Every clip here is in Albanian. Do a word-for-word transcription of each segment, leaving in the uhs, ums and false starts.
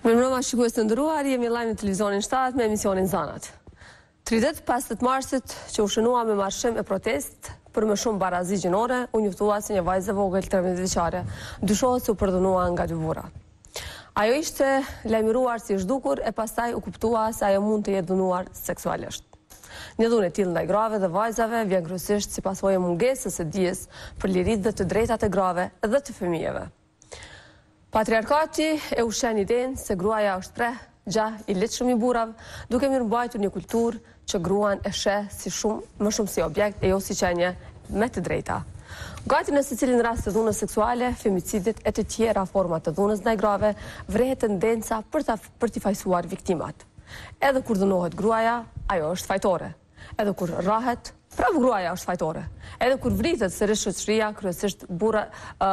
Mirëmbrëma shikues të nderuar, jemi live në televizionin shtatë me emisionin Zanat. tridhjetë e pesë marsit që u shënua me marshim e protest për më shumë barazi gjinore, u njoftua se një vajzë e vogël tridhjetë vjeçare dyshohet se u përdhunua nga dy burra. Ajo ishte lajmëruar si zhdukur e pastaj u kuptua se ajo mund të jetë dhunuar seksualisht. Një dhunë e tillë ndaj grave dhe vajzave vjen kryesisht si pasojë e mungesës së dijes për liritë dhe të drejtat e grave dhe të fëmijëve. Patriarkati e ushqen idenë se gruaja është preh gjah i litshëm i burrave, duke mirëmbajtur një kulturë që gruan e sheh si shumë më shumë si objekt e jo si qenie me të drejta. Gati në secilin rast të dhunës seksuale, femicidit e të tjera forma të dhunës ndaj grave, vrehet tendenca për ta për t'i fajsuar viktimat. Edhe kur dhunohet gruaja, ajo është fajtore. Edhe kur rrahet, prapë gruaja është fajtore. Edhe kur vritet sërish shoqëria, kryesisht burra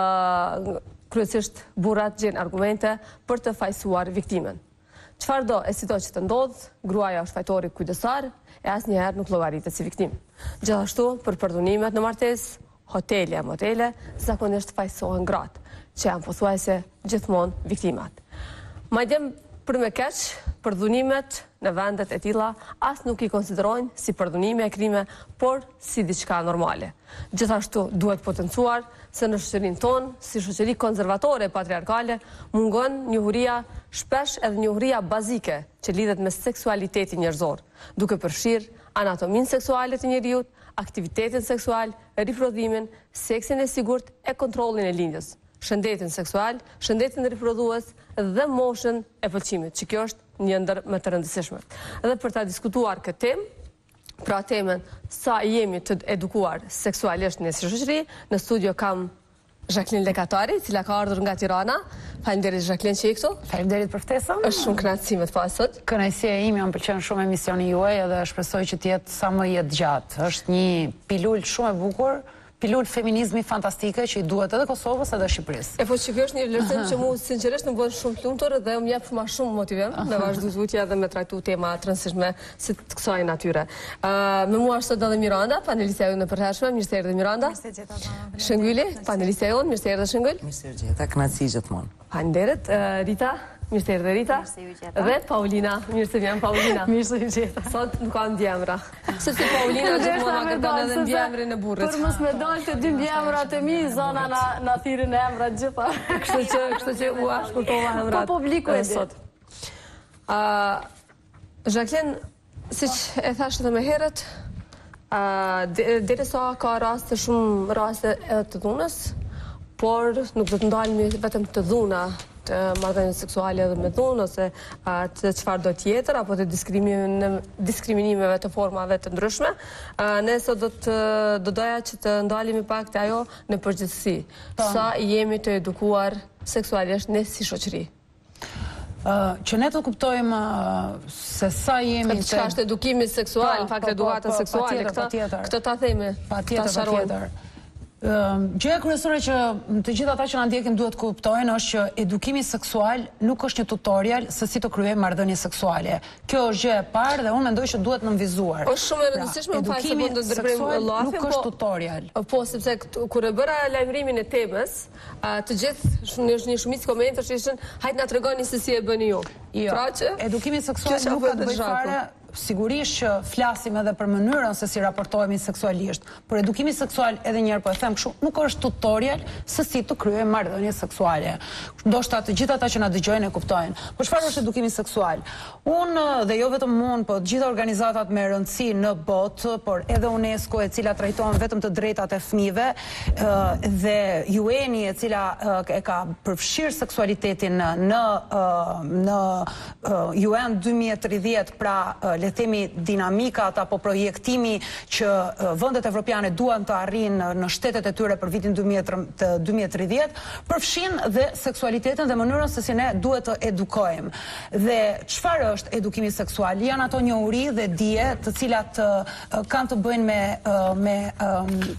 uh, kryesisht burrat gjen argumente për të fajsuar viktimen. Çfarë do e sido që të ndodh, gruaja është fajtori kujdesar e asnjëherë nuk llogaritet si viktim. Gjithashtu, për përdhunimet në martesë, hotele e motele zakonisht fajsohen gratë, që janë pothuajse gjithmonë viktimat. Madje për me keq, përdhunimet në vendet e tilla as nuk i konsiderojnë si përdhunime e krime, por si diçka normale. Gjithashtu duhet potencuar se në shoqërinë tonë, si shoqëri konservatore e patriarkale, mungon njohuria, shpesh edhe njohuria bazike që lidhet me seksualitetin njerëzor, duke përfshirë anatominë seksuale të njeriut, aktivitetin seksual, riprodhimin, seksin e sigurt e kontrollin e lindjes, shëndetin seksual, shëndetin riprodhues dhe moshën e pëlqimit, që kjo është një ndër më të rëndësishme. Dhe për ta diskutuar këtë temë, pra temën sa jemi të edukuar seksualisht në si shoqëri, në studio kam Jacqueline Lekatari, cila ka ardhur nga Tirana. Faleminderit Jacqueline që je këtu. Faleminderit për ftesën. Është shumë kënaqësi me të pa sot. Kënaqësia ime, më pëlqen shumë emisioni juaj dhe shpresoj që të jetë sa më jetë gjatë. Është një pilul shumë e bukur, pilul feminizmi fantastike që i duhet edhe Kosovës edhe Shqipërisë. E po që kjo është një vlerësim që mu sinqerisht më bën shumë të lumtur dhe më jep më shumë motivim me vazhduesja dhe me trajtu tema të rëndësishme si të kësaj natyre. Uh, me mua është sot edhe Miranda, panelistja jonë e përhershme. Mirë se erdhe Miranda. Mirë se gjeta. Shëngyli, panelistja jonë, mirë se erdhe Shëngyl. Mirë se gjeta, kënaqësi gjithmonë. Faleminderit. Uh, Rita, mirë se erdhe Rita. Mirë se ju gjeta. Dhe Paulina, mirë se vjen Paulina. Mirë se ju gjeta. Sot nuk ka ndjemra. Sepse Paulina gjithmonë na kërkon edhe ndjemrin e burrit. Për mos me dalë të dy ndjemrat e mi, zona na na thirrën emrat gjitha. Kështu që, kështu që u shkurtova emrat. Po publiku e sot. Uh, Jacqueline, siç e thash edhe më herët, uh, derisa ka raste shumë raste edhe të dhunës, por nuk do të ndalemi vetëm të dhuna, të marrëdhënies seksuale edhe me dhunë, ose uh, të çfarë do tjetër, apo të diskriminimeve të formave të ndryshme. Uh, ne sot do të do doja që të ndalemi pak te ajo në përgjithësi. Sa jemi të edukuar seksualisht ne si shoqëri. Uh, që ne të kuptojmë uh, se sa jemi të... Çka është edukimi seksual, në fakt edukata seksuale, këtë këtë ta themi, pa tjetër, pa tjetër. Gjëja kryesore që të gjithë ata që na ndjekin duhet kuptojnë është që edukimi seksual nuk është një tutorial se si të kryejmë marrëdhënie seksuale. Kjo është gjë e parë dhe unë mendoj që duhet nënvizzuar. Është shumë e rëndësishme, më fal se mund të ndërprim llafin, nuk është tutorial. Po, sepse kur e bëra lajmërimin e temës, të gjithë në një shumicë komentarësh ishin, hajtë na tregoni se si e bëni ju. Jo, pra që edukimi seksual nuk ka të bëjë fare. Sigurisht që flasim edhe për mënyrën se si raportohemi seksualisht, por edukimi seksual, edhe njerë po e them kështu, nuk është tutorial se si të kryejmë marrëdhënie seksuale. Ndoshta të gjithë ata që na dëgjojnë e kuptojnë. Por çfarë është edukimi seksual? Unë dhe jo vetëm unë, po të gjitha organizatat me rëndësi në botë, por edhe UNESCO, e cila trajton vetëm të drejtat e fëmijëve, dhe U N I, e cila e ka përfshirë seksualitetin në në U N dy mijë e tridhjetë, pra le të themi dinamikat apo projektimi që vendet evropiane duan të arrijnë në shtetet e tyre për vitin dy mijë e tridhjetë, përfshin dhe seksualitetin dhe mënyrën se si ne duhet të edukojmë. Dhe çfarë është edukimi seksual? Janë ato njohuri dhe dije të cilat kanë të bëjnë me me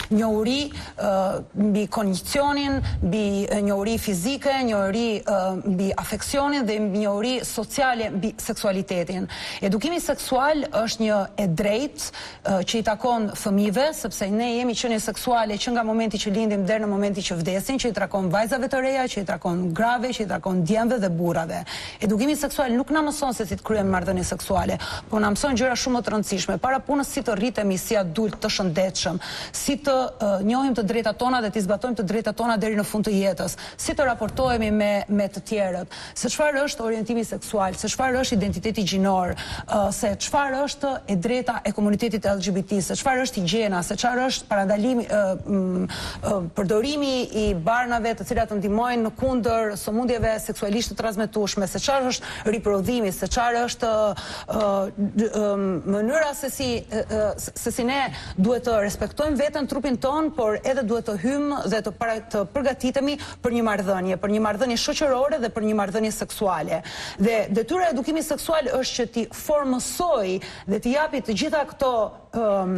njohuri mbi kondicionin, mbi njohuri fizike, njohuri mbi afeksionin dhe njohuri sociale mbi seksualitetin. Edukimi seksual është një e drejtë që i takon fëmijëve, sepse ne jemi qenie seksuale që nga momenti që lindim deri në momenti që vdesin, që i takon vajzave të reja, që i takon grave, që i takon djemve dhe burrave. Edukimi seksual nuk na mëson se si të kryejmë marrëdhënie seksuale, por na mëson gjëra shumë të rëndësishme. Para punës si të rritemi si adult të shëndetshëm, si të uh, njohim të drejtat tona dhe të zbatojmë të drejtat tona deri në fund të jetës, si të raportohemi me me të tjerët, se çfarë është orientimi seksual, se çfarë është identiteti gjinor, uh, se çfarë është e drejta e komunitetit L G B T, se çfarë është higjiena, se çfarë është parandalimi uh, um, uh, përdorimi i barnave të cilat ndihmojnë në kundër sëmundjeve seksualisht të transmetueshme, se çfarë është riprodhimi, se çfarë është uh, uh, mënyra se si uh, se si ne duhet të respektojmë veten, trupin ton, por edhe duhet të hymë dhe të, para, të përgatitemi për një marrëdhënie, për një marrëdhënie shoqërore dhe për një marrëdhënie seksuale. Dhe detyra e edukimit seksual është që ti formësoj dhe të japi të gjitha këto um,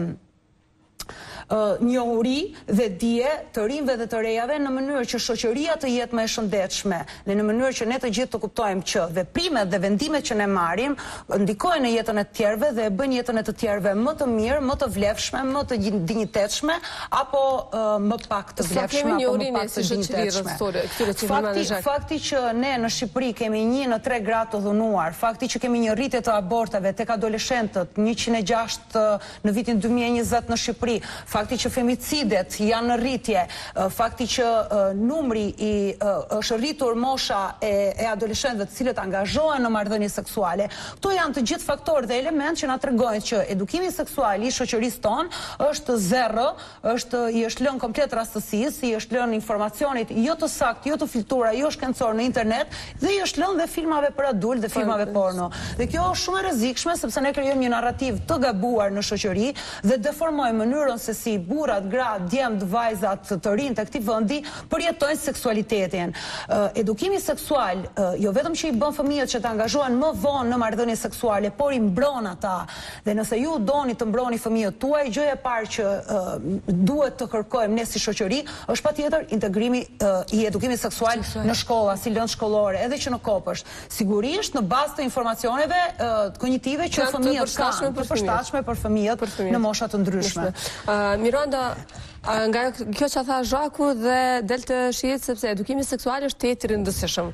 Uh, njohuri dhe dije të rinjve dhe të rejave në mënyrë që shoqëria të jetë më e shëndetshme dhe në mënyrë që ne të gjithë të kuptojmë që veprimet dhe vendimet që ne marrim ndikojnë në jetën e të tjerëve dhe e bëjnë jetën e të tjerëve më të mirë, më të vlefshme, më të dinjitetshme apo uh, më pak të vlefshme apo më pak të dinjitetshme. Fakti, fakti që ne në Shqipëri kemi një në tre gra të dhunuar, fakti që kemi një rritje të abortave tek adoleshentët njëqind e gjashtë në vitin dy mijë e njëzet në Shqipëri, fakti që femicidet janë në rritje, fakti që numri i është rritur mosha e, e adoleshentëve të cilët angazhohen në marrëdhënie seksuale, këto janë të gjithë faktorë dhe element që na tregojnë që edukimi seksual i shoqërisë tonë është zero, është i është lënë komplet rastësisë, i është lënë informacionit jo të saktë, jo të filtura, jo shkencor në internet dhe i është lënë dhe filmave për adult dhe filmave porno. Dhe kjo është shumë e rrezikshme sepse ne krijojmë një narrativ të gabuar në shoqëri dhe deformojmë mënyrën se si burrat, gratë, djemtë, vajzat të rinj të këtij vendi përjetojnë seksualitetin. Uh, edukimi seksual uh, jo vetëm që i bën fëmijët që të angazhohen më vonë në marrëdhënie seksuale, por i mbron ata. Dhe nëse ju doni të mbroni fëmijët tuaj, gjëja e parë që uh, duhet të kërkojmë ne si shoqëri është patjetër integrimi uh, i edukimit seksual Seksual. në shkolla, si lëndë shkollore, edhe që në kopësht. Sigurisht në bazë të informacioneve uh, kognitive që fëmijët kanë, të përshtatshme për fëmijët në mosha të ndryshme. Miranda, nga kjo që tha Zhaku dhe del të shihet sepse edukimi seksual është tetë i rëndësishëm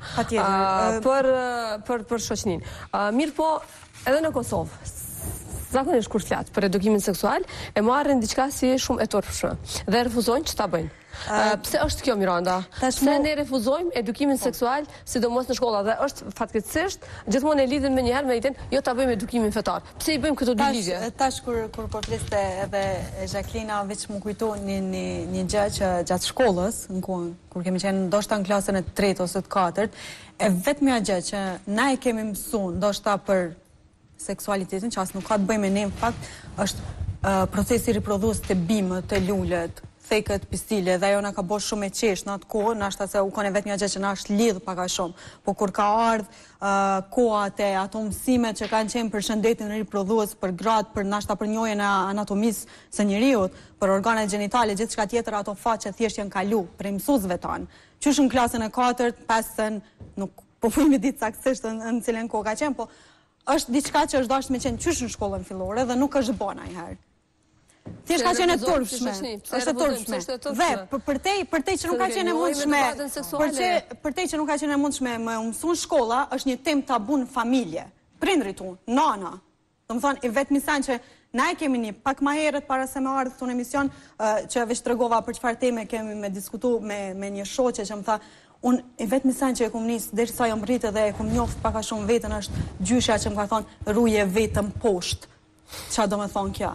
për për për shoqërinë. Mirë po, edhe në Kosovë zakonisht kur flet për edukimin seksual e marrin diçka si shumë e turpshme dhe refuzojnë që ta bëjnë. Uh, pse është kjo, Miranda? Pse ne refuzojmë edukimin seksual, sidomos në shkolla, dhe është fatkeqësisht gjithmonë e lidhen me njëherë me idenë jo ta bëjmë edukimin fetar. Pse i bëjmë këto dy ligje? Tash kur kur po fliste edhe Jacqueline veç më kujto një një një gjë që gjatë shkollës, në kur, kur kemi qenë ndoshta në klasën e tretë ose të katërt, e vetmja gjë që na e kemi mësuar ndoshta për seksualitetin, që as nuk ka të bëjë me ne në fakt, është uh, procesi riprodhues të bimët, të lulet, thekët, pistile, dhe ajo na ka bosh shumë e qesh në atë kohë, nashta se u kone vetë një gjë që na është lidhë paka shumë, po kur ka ardhë uh, kohat e ato mësimet që kanë qenë për shëndetin riprodhues, për gratë, për nashta për njohjen e anatomisë së njeriut, për organet gjenitale, gjithë shka tjetër ato faqe që thjesht janë kalu për mësuesve tanë. Qysh në klasën e katërt, pesën, nuk po fujmë ditë saktësisht në, në cilën kohë ka qenë, po është diçka që është dashur me qenë qysh në shkollën fillore dhe nuk është bën ajherë. Thjesht ka qenë e turpshme, është e turpshme. Dhe për te për te që nuk ka qenë e mundshme, për te për te që nuk ka qenë e mundshme me u mësuar shkolla, është një temë tabu në familje. Prindrit unë, nana. Domethënë i vetmi sa që na e kemi një pak më herët para se më ardh këtu në emision, që veç tregova për çfarë teme kemi me diskutu me me një shoqe që më tha unë e vetëm sa që e kom nis derisa jam rritë dhe e kom njoft pak a shumë veten është gjyshja që më ka thonë ruje vetëm poshtë. Çfarë do të thonë kjo?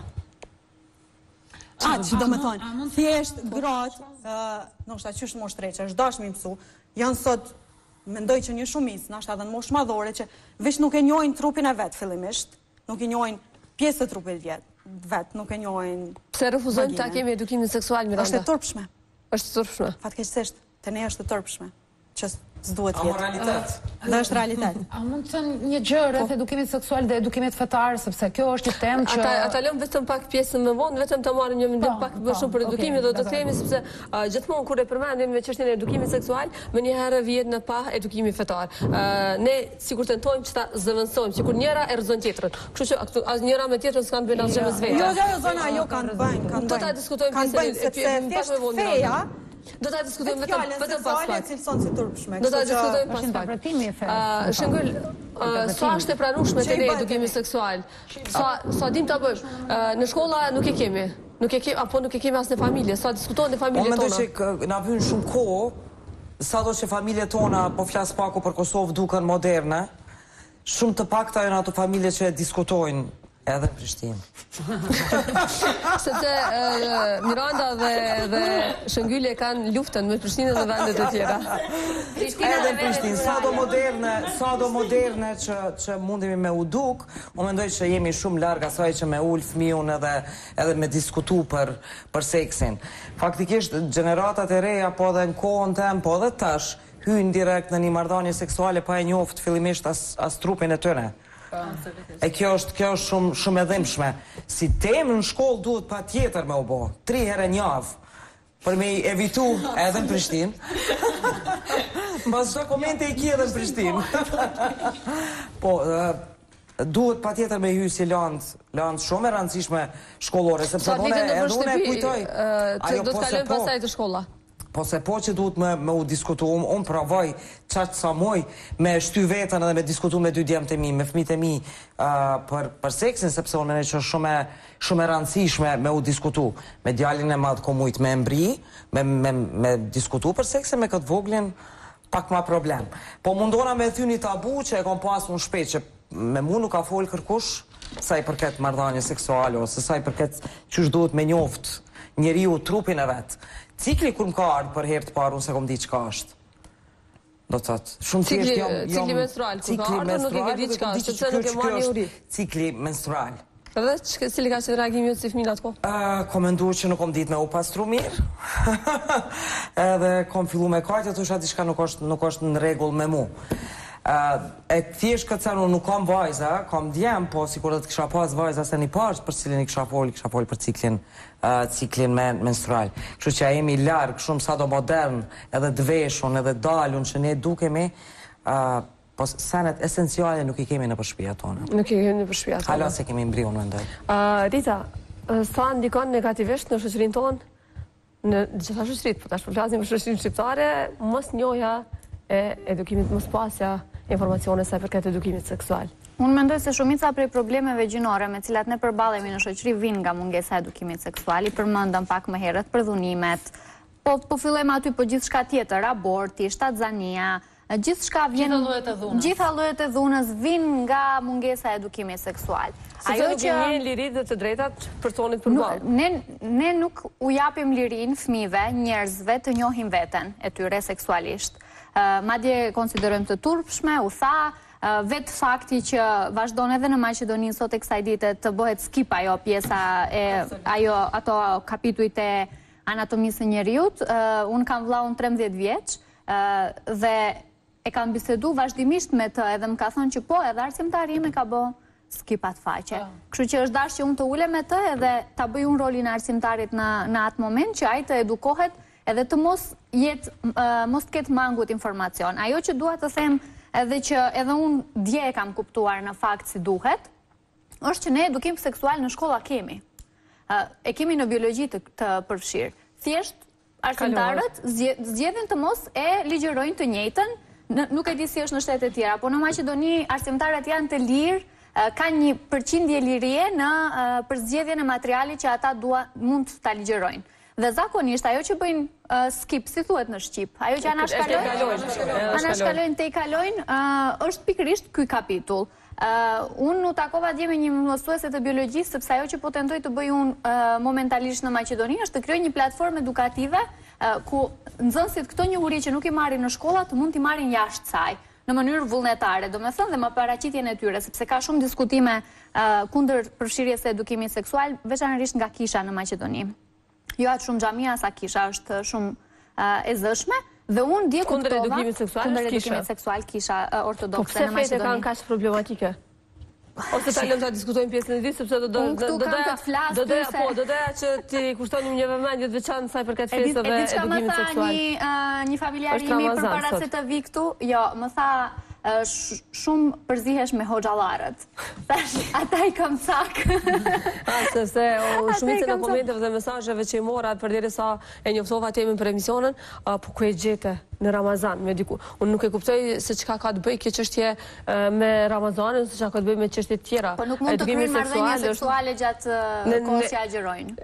Ah, që do me thonë, thjesht gratë, nështë a qysh mosh treqe, është dashmi mësu, janë sot, mendoj që një shumis, nështë edhe në mosh madhore, që veç nuk e njojnë trupin e vetë fillimisht, nuk e njojnë pjesë të trupit vetë, nuk e njojnë... Pse refuzojnë ta kemi edukimin seksual, Miranda? Është e turpshme. Është turpshme. Fatkeqësisht, të ne është e turpshme. Që s'duhet jetë. Amoralitet. Dhe është realitet. A mund të thënë një gjë rreth edukimit seksual dhe edukimit fetar, sepse kjo është një temë që... Ata lëm vetëm pak pjesën më vonë, vetëm të marrim një mendim pak më shumë për edukimin dhe do të themi sepse gjithmonë kur e përmendim me çështjen e edukimit seksual, më një herë vjen në pa edukimi fetar. Ne sikur tentojmë që ta zëvendësojmë, sikur njëra e rrezon tjetrën. Kështu që as njëra me tjetrën s'kan bën asgjë me vetë. Jo, jo, zona jo kanë bëjnë, kanë bëjnë. Do ta diskutojmë pjesën sepse thjesht feja. Do ta diskutojmë vetëm vetëm pas pak. Cilson si turpshme. Do ta diskutojmë pas pak. Interpretimi i fesë. Shëngyl, sa është e pranueshme te ne edukimi seksual? Sa sa dim ta bëjmë? Në shkolla nuk e kemi. Nuk e kemi apo nuk e kemi as në familje. Sa diskutohen në familjet tona. Unë mendoj që na vjen shumë kohë, sado që familjet tona, po flas paku për Kosovë, duken moderne. Shumë të pakta janë ato familje që diskutojnë edhe në Prishtinë. Sepse Miranda dhe Shëngylje kanë luftën me Prishtinën dhe vendet e tjera. Edhe në Prishtinë, sado moderne, sado moderne që mundemi me u duk, unë mendoj që jemi shumë larg asaj që me ul fëmijën edhe edhe me diskutu për për seksin. Faktikisht gjeneratat e reja po edhe në kohën tem, po edhe tash hyjnë direkt në një marrëdhënie seksuale pa e njoft fillimisht as as trupin e tyre. E kjo është kjo është shumë shumë e dhimbshme. Si temë në shkollë duhet patjetër me u bë, tri herë në javë, për me evitu edhe në Prishtinë. Mbas çdo komente i ki edhe në Prishtinë. Po, duhet patjetër me hyrë si land, land shumë e rëndësishme shkollore, sepse unë edhe unë e kujtoj. Do të kalojmë pastaj të shkolla. Po se po që duhet me, me u diskutu, unë um, provoj qatë sa moj me shty vetën edhe me diskutu me dy djemt e mi, me fmit e mi uh, për, për seksin, sepse unë mene që shumë e, shumë e rëndësishme me u diskutu. Me djalin e madhë komujt me mbri, me, me, me diskutu për seksin, me këtë voglin pak ma problem. Po mundona me thy një tabu që e kom pas unë shpejt, që me mu nuk ka folë kërkush, sa i përket marrëdhënie seksuale, ose sa i përket qysh duhet me njoft njeriu trupin e vetë. Cikli kur më ka ardhë për herë të parë, unë se kom di qka është. Do të thotë, shumë cikli, cikli menstrual, kur ka ardhë nuk e ke di qka është, sepse nuk e marrë një uri. Cikli menstrual. Edhe cili ka qenë reagimi jot si fëmijë atko? Uh, kom menduar që nuk kom ditë me u pastru mirë. Edhe kom fillu me kajtë, thosha diçka nuk është nuk është në rregull me mu. Uh, e thjesht këtë sen unë nuk kam vajza, kam djem, po sikur dhe të kisha pas vajza se një parë për cilin i kisha folë, kisha folë për ciklin, uh, ciklin men, menstrual. Kështu që jemi largë, shumë sa do modern, edhe dveshun, edhe dalun që ne dukemi, uh, po senet esenciale nuk i kemi në përshpia tonë. Nuk i kemi në përshpia tonë. Hala se kemi mbri unë mendoj. Uh, Rita, uh, sa ndikon negativisht në shoqërinë tonë, në gjitha shoqëritë, po tash po flasim për shoqërinë shqiptare, mos njohja e edukimit, mos pasja informacione sa përket edukimit seksual. Unë mendoj se shumica prej problemeve gjinore me cilat ne përballemi në shoqëri vijnë nga mungesa e edukimit seksual. I përmendëm pak më herët për dhunimet. Po po fillojmë aty po gjithçka tjetër, aborti, shtatzania, gjithçka vjen gjitha llojet e dhunës. Gjitha llojet e dhunës vijnë nga mungesa e edukimit seksual. Ajo që ne lirit dhe të drejtat personit përballë. Ne ne nuk u japim lirinë fëmijëve, njerëzve të njohin veten e tyre seksualisht. Uh, madje konsiderojmë të turpshme, u tha, uh, vetë fakti që vazhdon edhe në Maqedoninë sot e kësaj dite të bëhet skip ajo pjesa e ajo ato kapitujt e anatomisë së njeriut. Uh, unë kam vllaun trembëdhjetë vjeç uh, dhe e kam bisedu vazhdimisht me të edhe më ka thënë që po, edhe arsimtari im e ka bë skip atë faqe. Kështu që është dashur që unë të ulem me të edhe ta bëj unë rolin e arsimtarit në në atë moment që ai të edukohet edhe të mos jetë, uh, mos të ketë mangut informacion. Ajo që dua të them edhe që edhe unë dje e kam kuptuar në fakt si duhet, është që ne edukim seksual në shkolla kemi. Uh, e kemi në biologji të, të përfshirë. Thjesht, arsimtarët zgjedhin të mos e ligjërojnë të njëjtën, në, nuk e di si është në shtete tjera, po në Maqedoni arsimtarët janë të lirë, uh, ka një përqindje lirie në uh, përzgjedhjen e materialit që ata dua, mund të ta ligjërojnë. Dhe zakonisht, ajo që bëjnë uh, skip, si thuhet në Shqip, ajo që anashkalojnë, anashkalojnë te i kalojnë, uh, është pikërisht ky kapitull. Uh, unë u takova dje me një mësuese të biologjisë, sepse ajo që po tentoj të bëj unë uh, momentalisht në Maqedoni është të krijoj një platformë edukative uh, ku nxënësit këto njohuri që nuk i marrin në shkolla të mund t'i marrin jashtë saj, në mënyrë vullnetare, do me thënë dhe më paraqitjen e tyre, sepse ka shumë diskutime uh, kundër përfshirjes së edukimit seksual, veçanërisht nga kisha në Maqedoni. Jo atë shumë xhamia sa kisha është shumë uh, e zëshme, Dhe unë dje kuptova... Kundër edukimit seksual Kundër kisha. edukimit seksual kisha uh, ortodokse Po pse në fejtë kanë Maqedoni. kaq problematike? Ose ta lëmë ta diskutojmë pjesën e dytë sepse do do Unë këtu do kam të të flas do doja ty se- po do doja që ti kushtonim një vëmendje të veçantë sa i përket E di- festave e di çka më edukimit tha seksual. një, uh, një familjar Është imi Ramazan, përpara sot. se të vi këtu, jo, më tha uh, sh- shumë përzihesh me hoxhallarët. Tash, ata i kam cak. Ah, sepse o, Ata i shumicën e kam komenteve dhe mesazheve që i mora përderisa e njoftova temën për emisionin, ah, po ku e gjete në Ramazan me diku. Unë nuk e kuptoj se çka ka të bëjë kjo çështje eh, me Ramazanin, se çka ka të bëjë me çështje tjera. Po nuk mund të Edukimi kryejnë marrëdhënie seksual është- seksuale gjatë uh, Ne- kohës ne- që agjerojnë.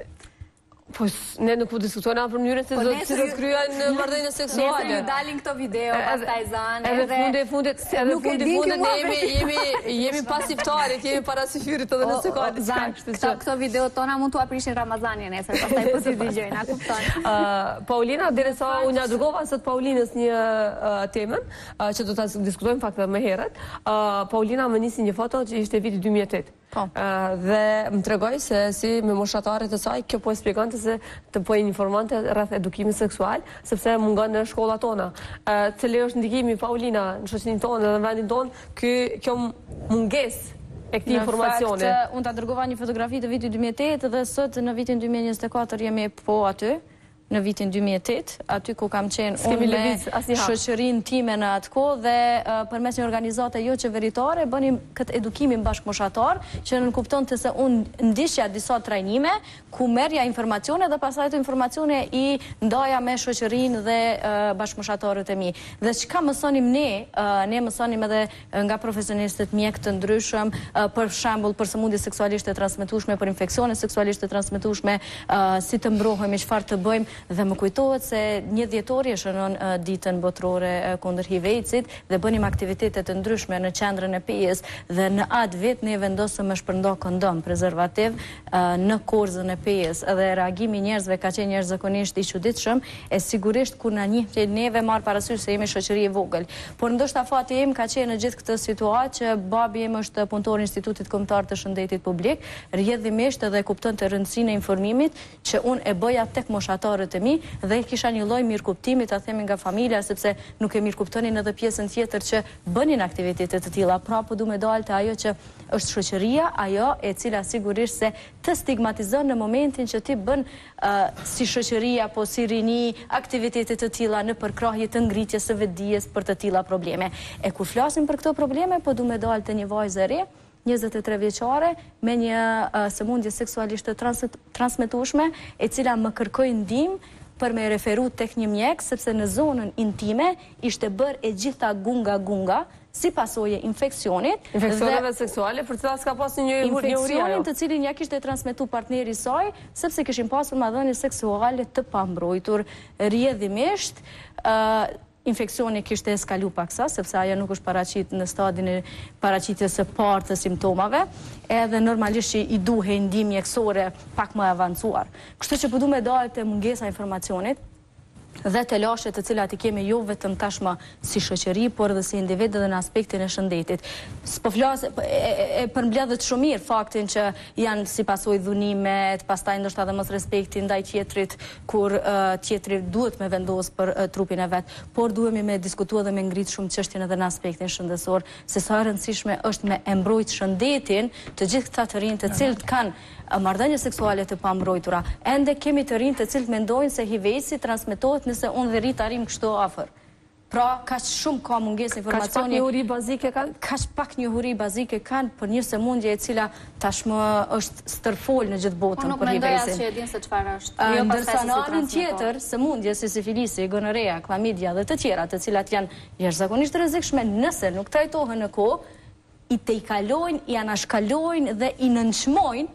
Po s- ne nuk po diskutojmë për mënyrën se Po do nesër si do të ju- kryejnë marrëdhënie Nesër seksuale. ju dalin këto video, Edhe- pastaj zan, Edhe fundi fundit, edhe nuk e fundi din fundit kjo ne mua jemi vetë. jemi jemi pas iftarit, jemi para syfyrit edhe nëse ka diçka, Zan, kështu këto, që. këto video tona mund t'u aprishin Ramazanin nesër, pastaj po t'i dëgjojnë, a kupton? Uh, Paulina, derisa unë ja dërgova sot Paulinës një uh, temën uh, që do ta diskutojmë fakte më herët. Uh, Paulina më nisi një foto që ishte viti dy mijë e tetë. Po. Uh, dhe më tregoi se si me moshatarët e saj kjo po e shpjegonte se të po informante rreth edukimit seksual, sepse mungon në shkollat tona. Uh, cili është ndikimi Paulina në shoqërinë tonë dhe në vendin tonë ky kjo mungesë e këtij informacioni? Në fakt, unë ta dërgova një fotografi të vitit dy mijë e tetë dhe sot në vitin dy mijë e njëzet e katër jemi po aty, në vitin dy mijë e tetë, aty ku kam qenë S'kemi unë me lëviz asnjëherë. shoqërinë time në atë kohë dhe uh, përmes një organizate jo qeveritare bënim këtë edukimin bashkëmoshatar që nënkuptonte se unë ndishja disa trajnime ku merrja informacione dhe pastaj ato informacione i ndaja me shoqërinë dhe uh, bashkëmoshatarët e mi. Dhe çka mësonim ne, uh, ne mësonim edhe nga profesionistët mjek të ndryshëm, uh, për shembull për sëmundje seksualisht të transmetueshme, për infeksione seksualisht të transmetueshme, uh, si të mbrohemi, çfarë të bëjmë. Dhe më kujtohet se një dhjetori e shënon uh, ditën botërore uh, kundër H I V-it dhe bënim aktivitete të ndryshme në qendrën e Pijës dhe në atë vit ne vendosëm me shpërndo kondom prezervativ uh, në korzën e Pijës dhe reagimi njerëzve ka qenë njerëzakonisht i çuditshëm, e sigurisht kur na njihte neve marr parasysh se jemi shoqëri e vogël. Por ndoshta fati im ka qenë në gjithë këtë situatë që babi im është punëtor i Institutit Kombëtar të Shëndetit Publik, rrjedhimisht edhe kuptonte rëndësinë e informimit që unë e bëja tek moshatarët e mi dhe kisha një lloj mirëkuptimi, ta themi nga familja, sepse nuk e mirëkuptonin edhe pjesën tjetër që bënin aktivitete të tilla. Pra po du me dalë te ajo që është shoqëria, ajo e cila sigurisht se të stigmatizon në momentin që ti bën uh, si shoqëri apo si rini aktivitete të tilla në përkrahje të ngritjes së vetdijes për të tilla probleme. E kur flasim për këto probleme, po du me dalë te një vajzë e re, njëzet e tre vjeçare me një uh, sëmundje seksualisht të trans transmetueshme, e cila më kërkoi ndihmë për me referu tek një mjek, sepse në zonën intime ishte bërë e gjitha gunga gunga si pasojë infeksionit. Infeksioneve seksuale për të cilat s'ka pasur një infeksionin të cilin ja kishte transmetu partneri i saj, sepse kishin pasur marrëdhënie seksuale të pambrojtur rrjedhimisht. Uh, Infeksioni kishte eskalu paksa, sepse ajo nuk është paraqit në stadin e paraqitjes së parë të simptomave, edhe normalisht që i duhej ndihmë mjekësore pak më avancuar. Kështu që po du me dalë te mungesa e informacionit dhe të lashet të cilat i kemi jo vetëm tashmë si shoqëri, por edhe si individ edhe në aspektin e shëndetit. S'po flas, e, e, e përmbledhet shumë mirë faktin që janë si pasojë dhunimet, pastaj ndoshta edhe mos respekti ndaj tjetrit, kur uh, tjetri duhet me vendos për uh, trupin e vet, por duhemi me diskutuar dhe me ngrit shumë çështjen edhe në aspektin shëndetësor, se sa e rëndësishme është me e mbrojt shëndetin të gjithë këta të rinj të cilët kanë marrëdhënie seksuale të pambrojtura. Ende kemi të rinj të cilët mendojnë se H I V-si transmetohet nëse unë dhe Rita arrim kështu afër. Pra, kaq shumë ka mungesë informacioni. Kaq pak njohuri bazike kanë? Kaq pak njohuri bazike kanë për një sëmundje e cila tashmë është stërfol në gjithë botën për H I V-sin. Unë nuk mendoja se e din se çfarë është. Jo, Ndërsa në anën tjetër, sëmundje si sifilisi, gonorea, klamidia dhe të tjera, të cilat janë jashtëzakonisht rrezikshme nëse nuk trajtohen në kohë, i tejkalojnë, i anashkalojnë dhe i nënçmojnë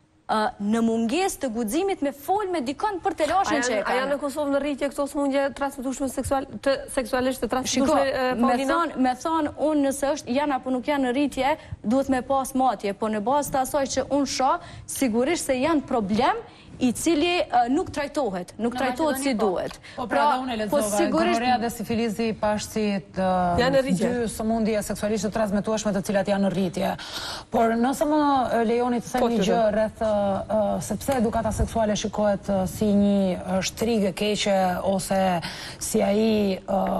në munges të guximit me fol me dikon për të lashën që e kanë. A janë në Kosovë në rritje këto sëmundje transmetueshme seksual të seksualisht të transmetueshme, Paulina? Me me thon unë nëse është janë apo nuk janë në rritje, duhet me pas matje, po në bazë të asaj që unë shoh, sigurisht se janë problem i cili nuk trajtohet, nuk trajtohet si duhet. Po pra dhe unë e lexova, gonorrea dhe sifilizi pashësit dy sëmundje seksualisht të transmetueshme të cilat janë në rritje. Por nëse më lejoni të them një gjë rreth sepse edukata seksuale shikohet si një shtrigë e keqe ose si ai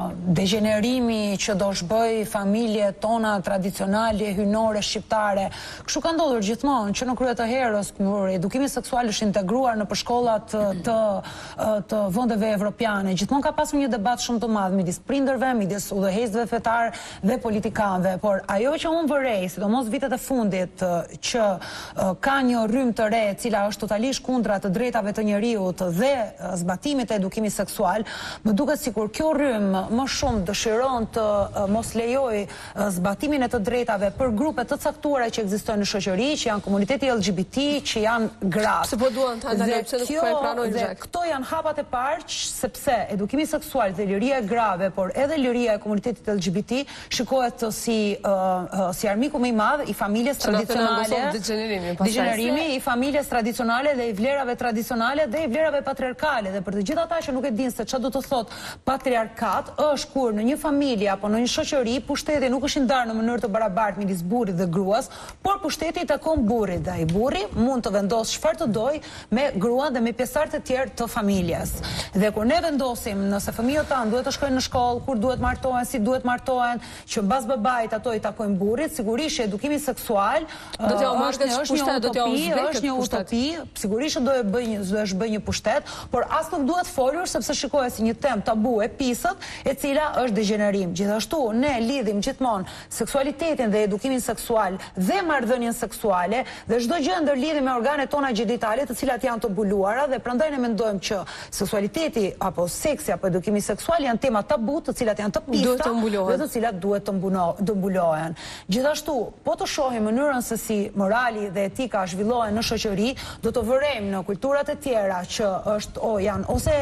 degenerimi që do shbëj familjet tona tradicionale, hynore, shqiptare. Kështu ka ndodhur gjithmonë që në krye të herës kur edukimi seksual është integruar në shkollat të të vendeve evropiane, gjithmonë ka pasur një debat shumë të madh midis prindërve, midis udhëheqësve fetar dhe politikanëve, por ajo që unë vërej, sidomos vitet e fundit, që ka një rrymë të re e cila është totalisht kundra të drejtave të njeriut dhe zbatimit të edukimit seksual, më duket sikur kjo rrymë më shumë dëshiron të mos lejoj zbatimin e të drejtave për grupe të caktuara që ekzistojnë në shoqëri, që janë komuniteti L G B T, që janë gratë. Se po duan të ndalojnë, pse nuk po e pranojnë dhe gjak. këto janë hapat e parë sepse edukimi seksual dhe liria e grave, por edhe liria e komunitetit L G B T shikohet si si armiku më i madh i familjes tradicionale, degenerimi i familjes tradicionale dhe i vlerave tradicionale dhe i vlerave patriarkale. Dhe për të gjithë ata që nuk e dinë se çfarë do të thotë patriarkat, është kur në një familje apo në një shoqëri pushteti nuk është i ndarë në mënyrë të barabartë midis burrit dhe gruas, por pushteti i takon burrit dhe ai burri mund të vendosë çfarë të dojë me gruan dhe me pjesëtarët e tjerë të familjes. Dhe kur ne vendosim nëse fëmijët tanë duhet të shkojnë në shkollë, kur duhet martohen, si duhet martohen, që mbas babait ato i takojnë burrit, sigurisht që edukimi seksual do t'ja marrë pushtet, do t'ja është një utopi, sigurisht do e bëj një do është bëj një pushtet, por as nuk duhet folur sepse shikohet si një temë tabu e pisët, e cila është degenerim. Gjithashtu ne lidhim gjithmonë seksualitetin dhe edukimin seksual dhe marrëdhënien seksuale dhe çdo gjë ndërlidhim me organet tona gjinitale, të cilat janë të mbuluara dhe prandaj ne mendojmë që seksualiteti apo seksi apo edukimi seksual janë tema tabu, të cilat janë të pista dhe të cilat duhet të mbulohen. Gjithashtu, po të shohim mënyrën se si morali dhe etika zhvillohen në shoqëri, do të vërejmë në kulturat e tjera që është o janë ose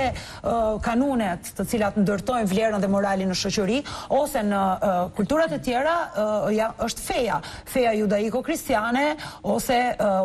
kanunet të cilat ndërtojnë vlerën dhe moralin në shoqëri, ose në kulturat e tjera është feja, feja judaiko-kristiane ose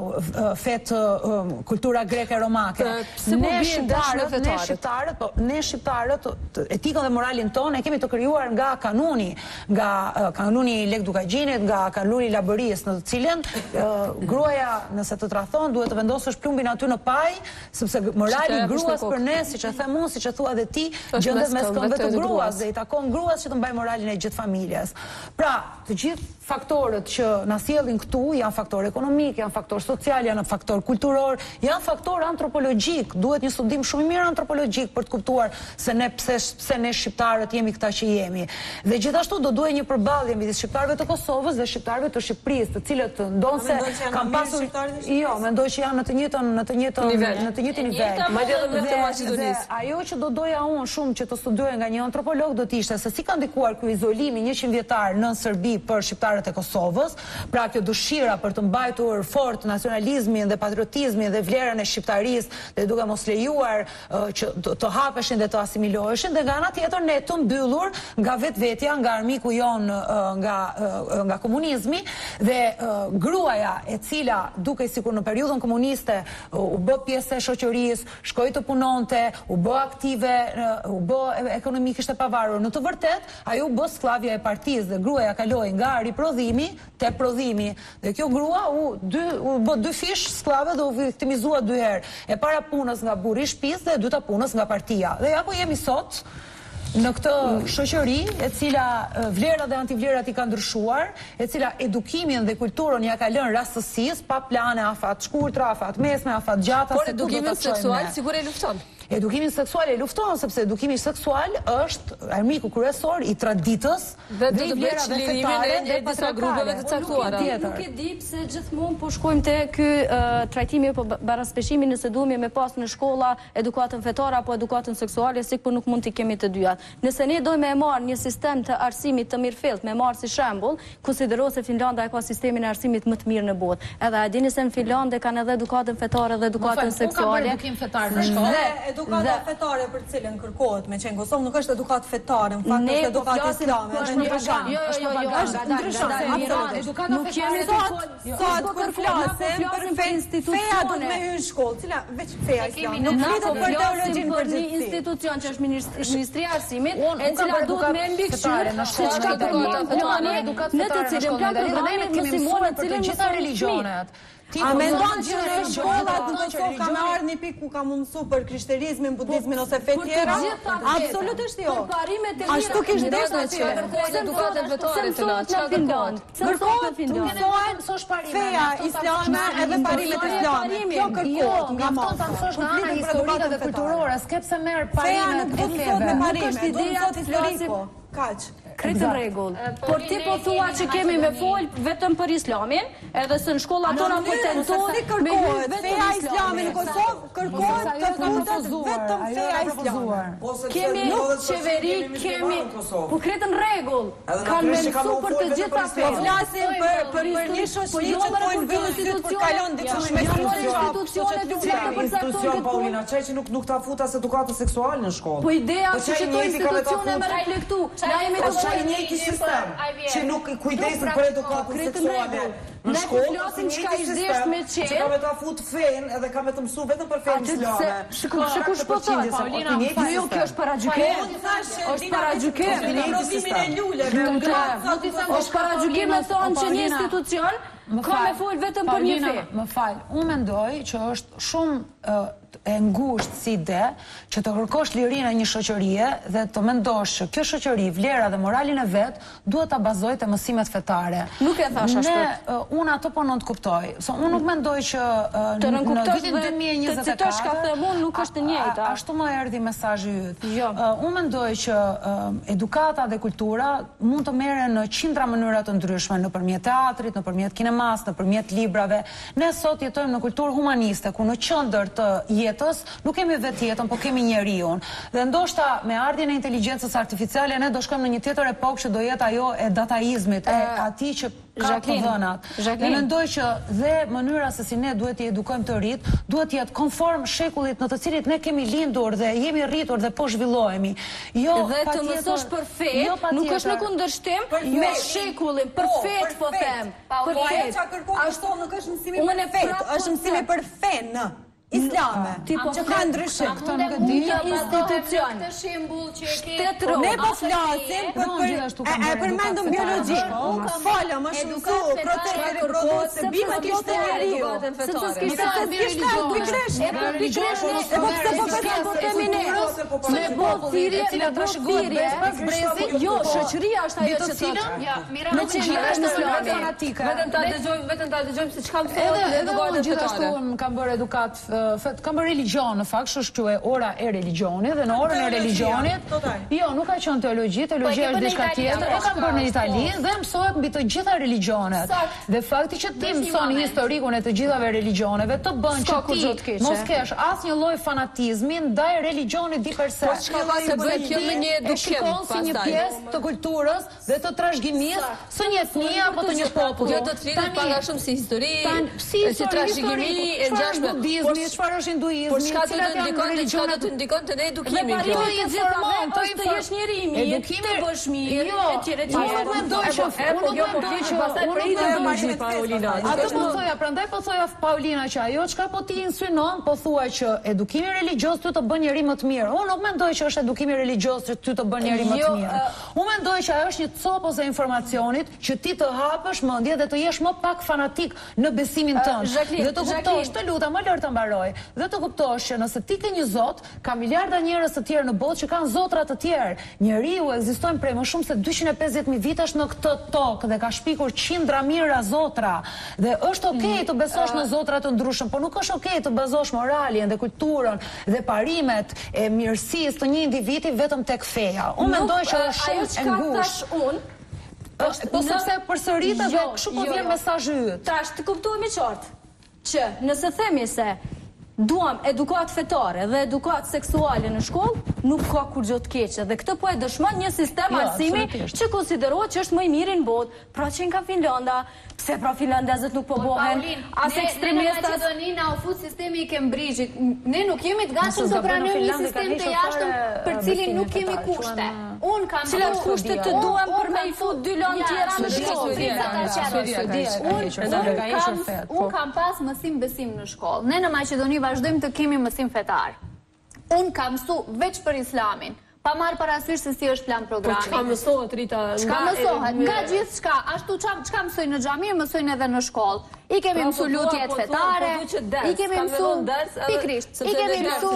fet kultura greke-romake. Ne shqiptarët, ne shqiptarët, po ne shqiptarët etikën dhe moralin tonë e kemi të krijuar nga kanuni, nga kanuni Lek Dukagjinit, nga kanuni Labërisë, në të cilën gruaja nëse të tradhton duhet të vendosësh plumbin aty në paj, sepse morali i gruas për ne, siç e them unë, siç e thua edhe ti, gjendet mes këmbëve të gruas dhe i takon gruas që të mbajë moralin e gjithë familjes. Pra, të gjithë faktorët që na sjellin këtu janë faktor ekonomik, janë faktor social, janë faktor kulturor, janë faktor antropologjik. Duhet një studim shumë i mirë antropologjik për të kuptuar se ne pse pse ne shqiptarët jemi këta që jemi. Dhe gjithashtu do duhet një përballje midis shqiptarëve të Kosovës dhe shqiptarëve të Shqipërisë, të cilët ndonse kanë pasur jo, mendoj që janë në të njëjtën në të njëjtën në të njëjtin nivel. Madje edhe me të Maqedonisë. Ajo që do doja unë shumë që të studioja nga një antropolog do të ishte se si ka ndikuar ky izolimi njëqind vjetar në Serbi për shqiptarët e Kosovës, pra kjo dëshira për të mbajtur fort nacionalizmin dhe patriotizmin dhe vlerën e shqiptarisë dhe duke mos lejuar që të hapeshin dhe të asimiloheshin, dhe nga ana tjetër ne të mbyllur nga vetvetja, nga armiku jon nga nga komunizmi dhe gruaja e cila duke sikur në periudhën komuniste u bë pjesë e shoqërisë, shkoi të punonte, u bë aktive, u bë ekonomikisht e pavarur. Në të vërtetë ajo u bë sklavja e partisë dhe gruaja kaloi nga riprodhimi te prodhimi. Dhe kjo grua u dy u bë dy fish skllave dhe u viktimizua dy herë. E para punës nga burri i shtëpisë dhe e dyta punës nga partia. Dhe ja ku jemi sot në këtë shoqëri e cila vlerat dhe antivlerat i ka ndryshuar, e cila edukimin dhe kulturën ja ka lënë rastësisë, pa plane afat shkurtra, afat mesme, afat gjata. Por edukimin seksual sigur e lufton. Edukimin seksual e lufton sepse edukimi seksual është armiku kryesor i traditës dhe i vlerave fetare dhe disa grupeve të caktuara. Nuk e di pse gjithmonë po shkojmë te ky trajtimi apo baraspeshimi nëse duhemi me pas në shkolla edukatën fetare apo edukatën seksuale, sikur nuk mund t'i kemi të dyja. Nëse ne dojmë e marr një sistem të arsimit të mirëfillt, me marr si shembull, konsidero se Finlanda e ka sistemin e arsimit më të mirë në botë. Edhe a dini se në Finlandë kanë edhe edukatën fetare dhe edukatën seksuale. Edukim fetar në shkollë. edukata fetare për cilën kërkohet me qenë Kosovë, nuk është edukat fetare, në fakt është edukat islame. Është propagandë. Jo, jo, jo, edukata fetare. Sot kur flasim për feja do të me hyrë në shkollë, cila veç feja islame. Nuk flitet për teologjinë për një institucion që është Ministria e Arsimit, e cila duhet me mbikëqyrë se çka do në të cilin plan programit mësimore të cilin gjitha religionet. A mendon që në shkollat në Kosovë ka me ardhur një pikë ku ka mësu për krishterizmin, budizmin ose fe tjera? Absolutisht jo. Ashtu kishte dashur që kërkojnë edukatën fetare të na, çka kërkojnë? Kërkojnë feja islame edhe parimet islame. Kjo kërkohet nga mos. Ta mësosh nga ana historike dhe kulturore, s'ke pse merr parimet e feve. Nuk është ideja të historiko. Kaq. Kretë rregull. Por ti po thua që kemi me fol vetëm për islamin, edhe se në shkolla tona po tentohet me kërkohet feja islame në Kosovë, kërkohet të futet vetëm feja islame. Kemi qeveri, kemi po kretë rregull. Kanë mësuar për të gjitha fe. Po flasim për për një shoqëri që thonë vëllësit për kalon diçka me institucione të cilat institucion Paulina, çaj që nuk nuk ta futas edukatën seksuale në shkollë. Po ideja është që këto institucione me reflektu. Na jemi të Çaj njëjti sistem që nuk kujdesin për edukatën seksuale. Në shkollë flasim çka i zgjesh me çel. Që ka me ta fut fen edhe ka me të mësu vetëm për fen islame. Shikoj, shikoj po thon Paulina. Jo, kjo është para gjykim. Është para gjykim. Provimin e luleve. Është para gjykim me thonë që një institucion ka me fol vetëm për një fe. Më fal, unë mendoj që është shumë e ngushtë si ide që të kërkosh lirinë e një shoqërie dhe të mendosh që kjo shoqëri, vlera dhe moralin e vet, duhet ta bazojë te mësimet fetare. Nuk e thash ashtu. Ne unë ato po nuk kuptoj. Se unë nuk mendoj që në vitin dy mijë e njëzet e katër ka thënë unë nuk është e njëjta. Ashtu më erdhi mesazhi yt. Jo. Unë mendoj që edukata dhe kultura mund të merren në qindra mënyra të ndryshme, nëpërmjet teatrit, nëpërmjet kinemas, nëpërmjet librave. Ne sot jetojmë në kulturë humaniste, ku në qendër të jetës nuk kemi vetjetën, po kemi njeriun. Dhe ndoshta me ardhjen e inteligjencës artificiale ne do shkojmë në një tjetër epokë që do jetë ajo e dataizmit, e atij që ka të dhënat. Dhe mendoj që dhe mënyra se si ne duhet t'i edukojmë të rit, duhet të jetë konform shekullit në të cilit ne kemi lindur dhe jemi rritur dhe po zhvillohemi. Jo dhe të mësosh për fe, nuk është në kundërshtim me shekullin, për fet po them. Për fet. Ashtu nuk është mësimi për fet, është mësimi për fen. Islame, që ka ndryshim. Këto nuk e di. Një institucion. Shtetëror. Ne po flasim për e përmendëm biologji. Falë, më shumë su, proteste reproduktive, bimet kishte njeriu. Sepse s'kishte biologji. E po pikërisht e po pse po pse po kemi ne. Me bot thirrje, me bot thirrje. Brezi, jo, shoqëria është ajo që thotë. Ja, mira, me çfarë është islami fanatike. Vetëm ta dëgjojmë, vetëm ta dëgjojmë se çka mësohet edhe edukata gjithashtu unë kam bërë edukat kam bërë religion në fakt, është quhe ora e religionit dhe në orën e religionit. Jo, nuk ka qenë teologji, teologjia është diçka tjetër. E kam bërë në Itali dhe mësohet mbi të gjitha religionet. Dhe fakti që ti mëson historikun e të gjithave religioneve të bën që ti mos kesh asnjë lloj fanatizmi ndaj religionit di per se. Po çka ka të bëjë kjo me një edukim si një pjesë të kulturës dhe të trashëgimisë së një etnie apo të një populli. Jo do të flitet pak a shumë si histori, si trashëgimi e ngjashme. Çfarë është hinduizmi? Por çka të ndikon, çka do të ndikon te ne edukimi kjo? Dhe i informon, është të jesh njeri i mirë, të bësh mirë, etj etj. Unë nuk mendoj që unë nuk mendoj që pastaj pritet Paulina. Ato po thoja, prandaj po thoja Paulina që ajo çka po ti insynon, po thua që edukimi religjios ty të bën njeri më të mirë. Unë nuk mendoj që është edukimi religjios që ty të bën njeri më të mirë. Unë mendoj që ajo është një copë e informacionit që ti të hapësh mendje dhe të jesh më pak fanatik në besimin tënd. Dhe të kuptosh, të lutem, më lër të mbaroj. Dhe të kuptosh që nëse ti ke një zot, ka miliarda njerëz të tjerë në botë që kanë zotra të tjerë. Njeriu ekziston prej më shumë se dyqind e pesëdhjetë mijë vitesh në këtë tokë dhe ka shpikur qindra mijëra zotra. Dhe është okay të besosh në zotra të ndryshëm, por nuk është okay të bazosh moralin dhe kulturën dhe parimet e mirësisë të një individi vetëm tek feja. Unë mendoj që është shumë e ngushtë. Po sepse përsëritet dhe kështu po vjen mesazhi yt. Tash të kuptohemi qartë që nëse themi se duam edukat fetare dhe edukat seksuale në shkollë, nuk ka kur gjë të keqe. Dhe këtë po e dëshmon një sistem arsimi që konsiderohet që është më i miri në botë, pra që nga Finlanda, Pse pra finlandezët nuk po bohen as ekstremistat. Ne në Maqedoni na u fut sistemi i Cambridge-it. Ne nuk jemi të gatshëm të pranojmë një sistem të jashtëm për cilin nuk kemi kushte. Un kam cilat kushte të duam për me i fut dy lanë tjera në shkollë. Un kam pas mësim besim në shkollë. Ne në Maqedoni vazhdojmë të kemi mësim fetar. Un kam mësu veç për Islamin. Pa marrë parasysh se si është plan programi. Po çka mësohet Rita? Çka mësohet? Nga gjithë çka, ashtu çka mësojnë në xhami, mësojnë edhe në shkollë. I kemi mësu lutjet fetare, i kemi mësu pikrisht, i kemi mësu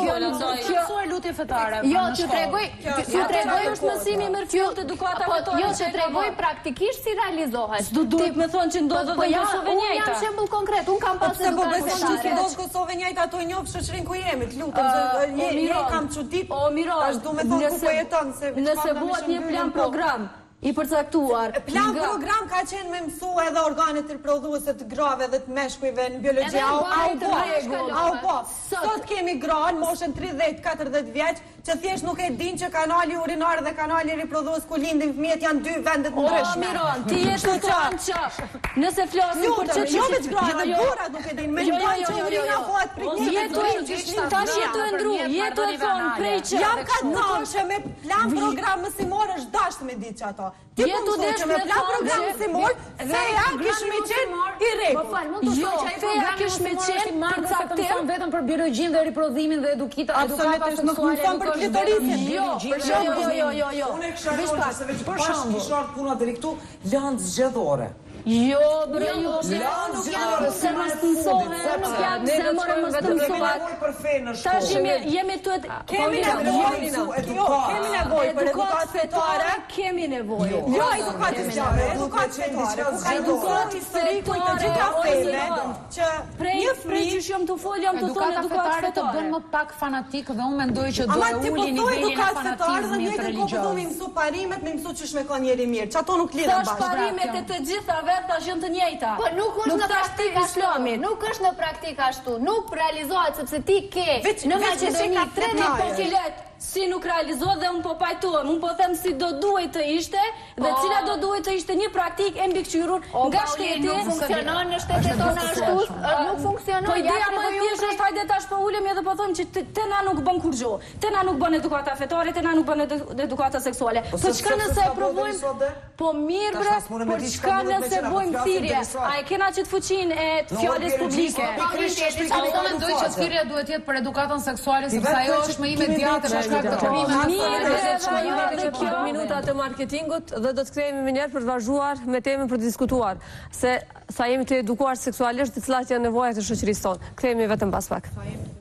Kjo lutje fetare. Jo, që tregoj, që tregoj është mësimi më rrëfill të edukata fetare. Jo, që tregoj praktikisht si realizohet. S'du duhet me thonë që ndodhë dhe në Kosovë njëjta. Unë jam shembull konkret, unë kam pas edukatë fetare. Se ndodhë Kosovë njëjta, ato i njofë shoqërinë ku jemi, të lutëm, je kam çudit. O Miron, ashtu me thonë ku po jeton se nëse bëhet një plan program i përcaktuar. Plan program ka qenë me mësu edhe organet riprodhuese të grave dhe të meshkujve në biologji. Au po, au po. Sot kemi gra në moshën tridhjetë katërdhjetë vjeç që thjesht nuk e din që kanali urinar dhe kanali riprodhues ku lindin fëmijët janë dy vendet të ndryshme. O Miron, ti je të thonë që nëse flasim për çfarë jo veç gra dhe burrat nuk e din. Mendojnë që urina bëhet prej jetu tash jetu e ndru, jetu e thon prej që jam ka thënë që me plan program mësimor është dashur me ditë çato. Ti jetu desh me plan program mësimor se ja kish me qenë i rregull. Po fal, mund të Jo, feja kish me qenë për caktim vetëm për biologjinë dhe riprodhimin dhe edukita edukata seksuale. Për klitorisën. Jo, jo, jo, jo, jo. Unë e kisha thënë se veç për shembull kisha ardhur puna deri këtu lanë zgjedhore. Jo, bre, jo, Lanë zgjedhore se mos të mësohen, nuk jam se more mos të mësohet. Për fenë në Tash shkollë. jemi jemi të Kemi nevojë, kemi nevojë për edukatë fetare, kemi nevojë. jo edukatë fetare, edukatë fetare, ka edukatë historike të gjitha femeve që Prej një prej që jam të fol, jam të thonë edukatë fetare të bën më pak fanatik dhe unë mendoj që do ama e ti po uli thoj nivelin e edukatë fetare dhe fanatizmit njëjtën kohë religjios. do mi mësu parimet, mi mësu ç'është me kon njeri mirë. Çato nuk lidhen Tash bashkë. parimet e të gjithave tash janë të njëjta. Po nuk është në tash praktik ti ashtu. Islamin. Nuk është në praktik ashtu. Nuk realizohet sepse ti ke Veç- në veç Maqedoni nëse ka tretëdhjetë fetare. përqilet Si nuk realizohet dhe unë po pajtohem, unë po them si do duhet të ishte dhe cila do duhet të ishte një praktik e mbikëqyrur nga shteti. Nuk funksionon në shtetet tona ashtu, nuk funksionon. Po ideja më e thjeshtë është hajde tash po ulemi edhe po them që te- te na nuk bën kur gjë. Te na nuk bën edukata fetare, te na nuk bën edu- edukata seksuale. Po se çka pse nëse s'ka e bërë provojmë? deri sot, dhe? Po mirë Tash bre, nas mune me por di çka çka mundet me nëse qenë, bojmë flasim thirrje? deri sot. A e kena që të fuqinë e të Nuk fjalës bjerë publike? gjisma, pikërisht është Unë pikërisht mendoj që thirrja duhet të jetë për edukatën seksuale sepse vetë ajo që është më kemi imediate vetë për shkak të që- çmimeve. Mirë, Mirë, dhe kjo minuta të marketingut dhe do të kthehemi më njëherë për të vazhduar me temën për të diskutuar se sa jemi të edukuar seksualisht dhe cilat janë nevojat e shoqërisë tonë. Kthehemi vetëm pas pak.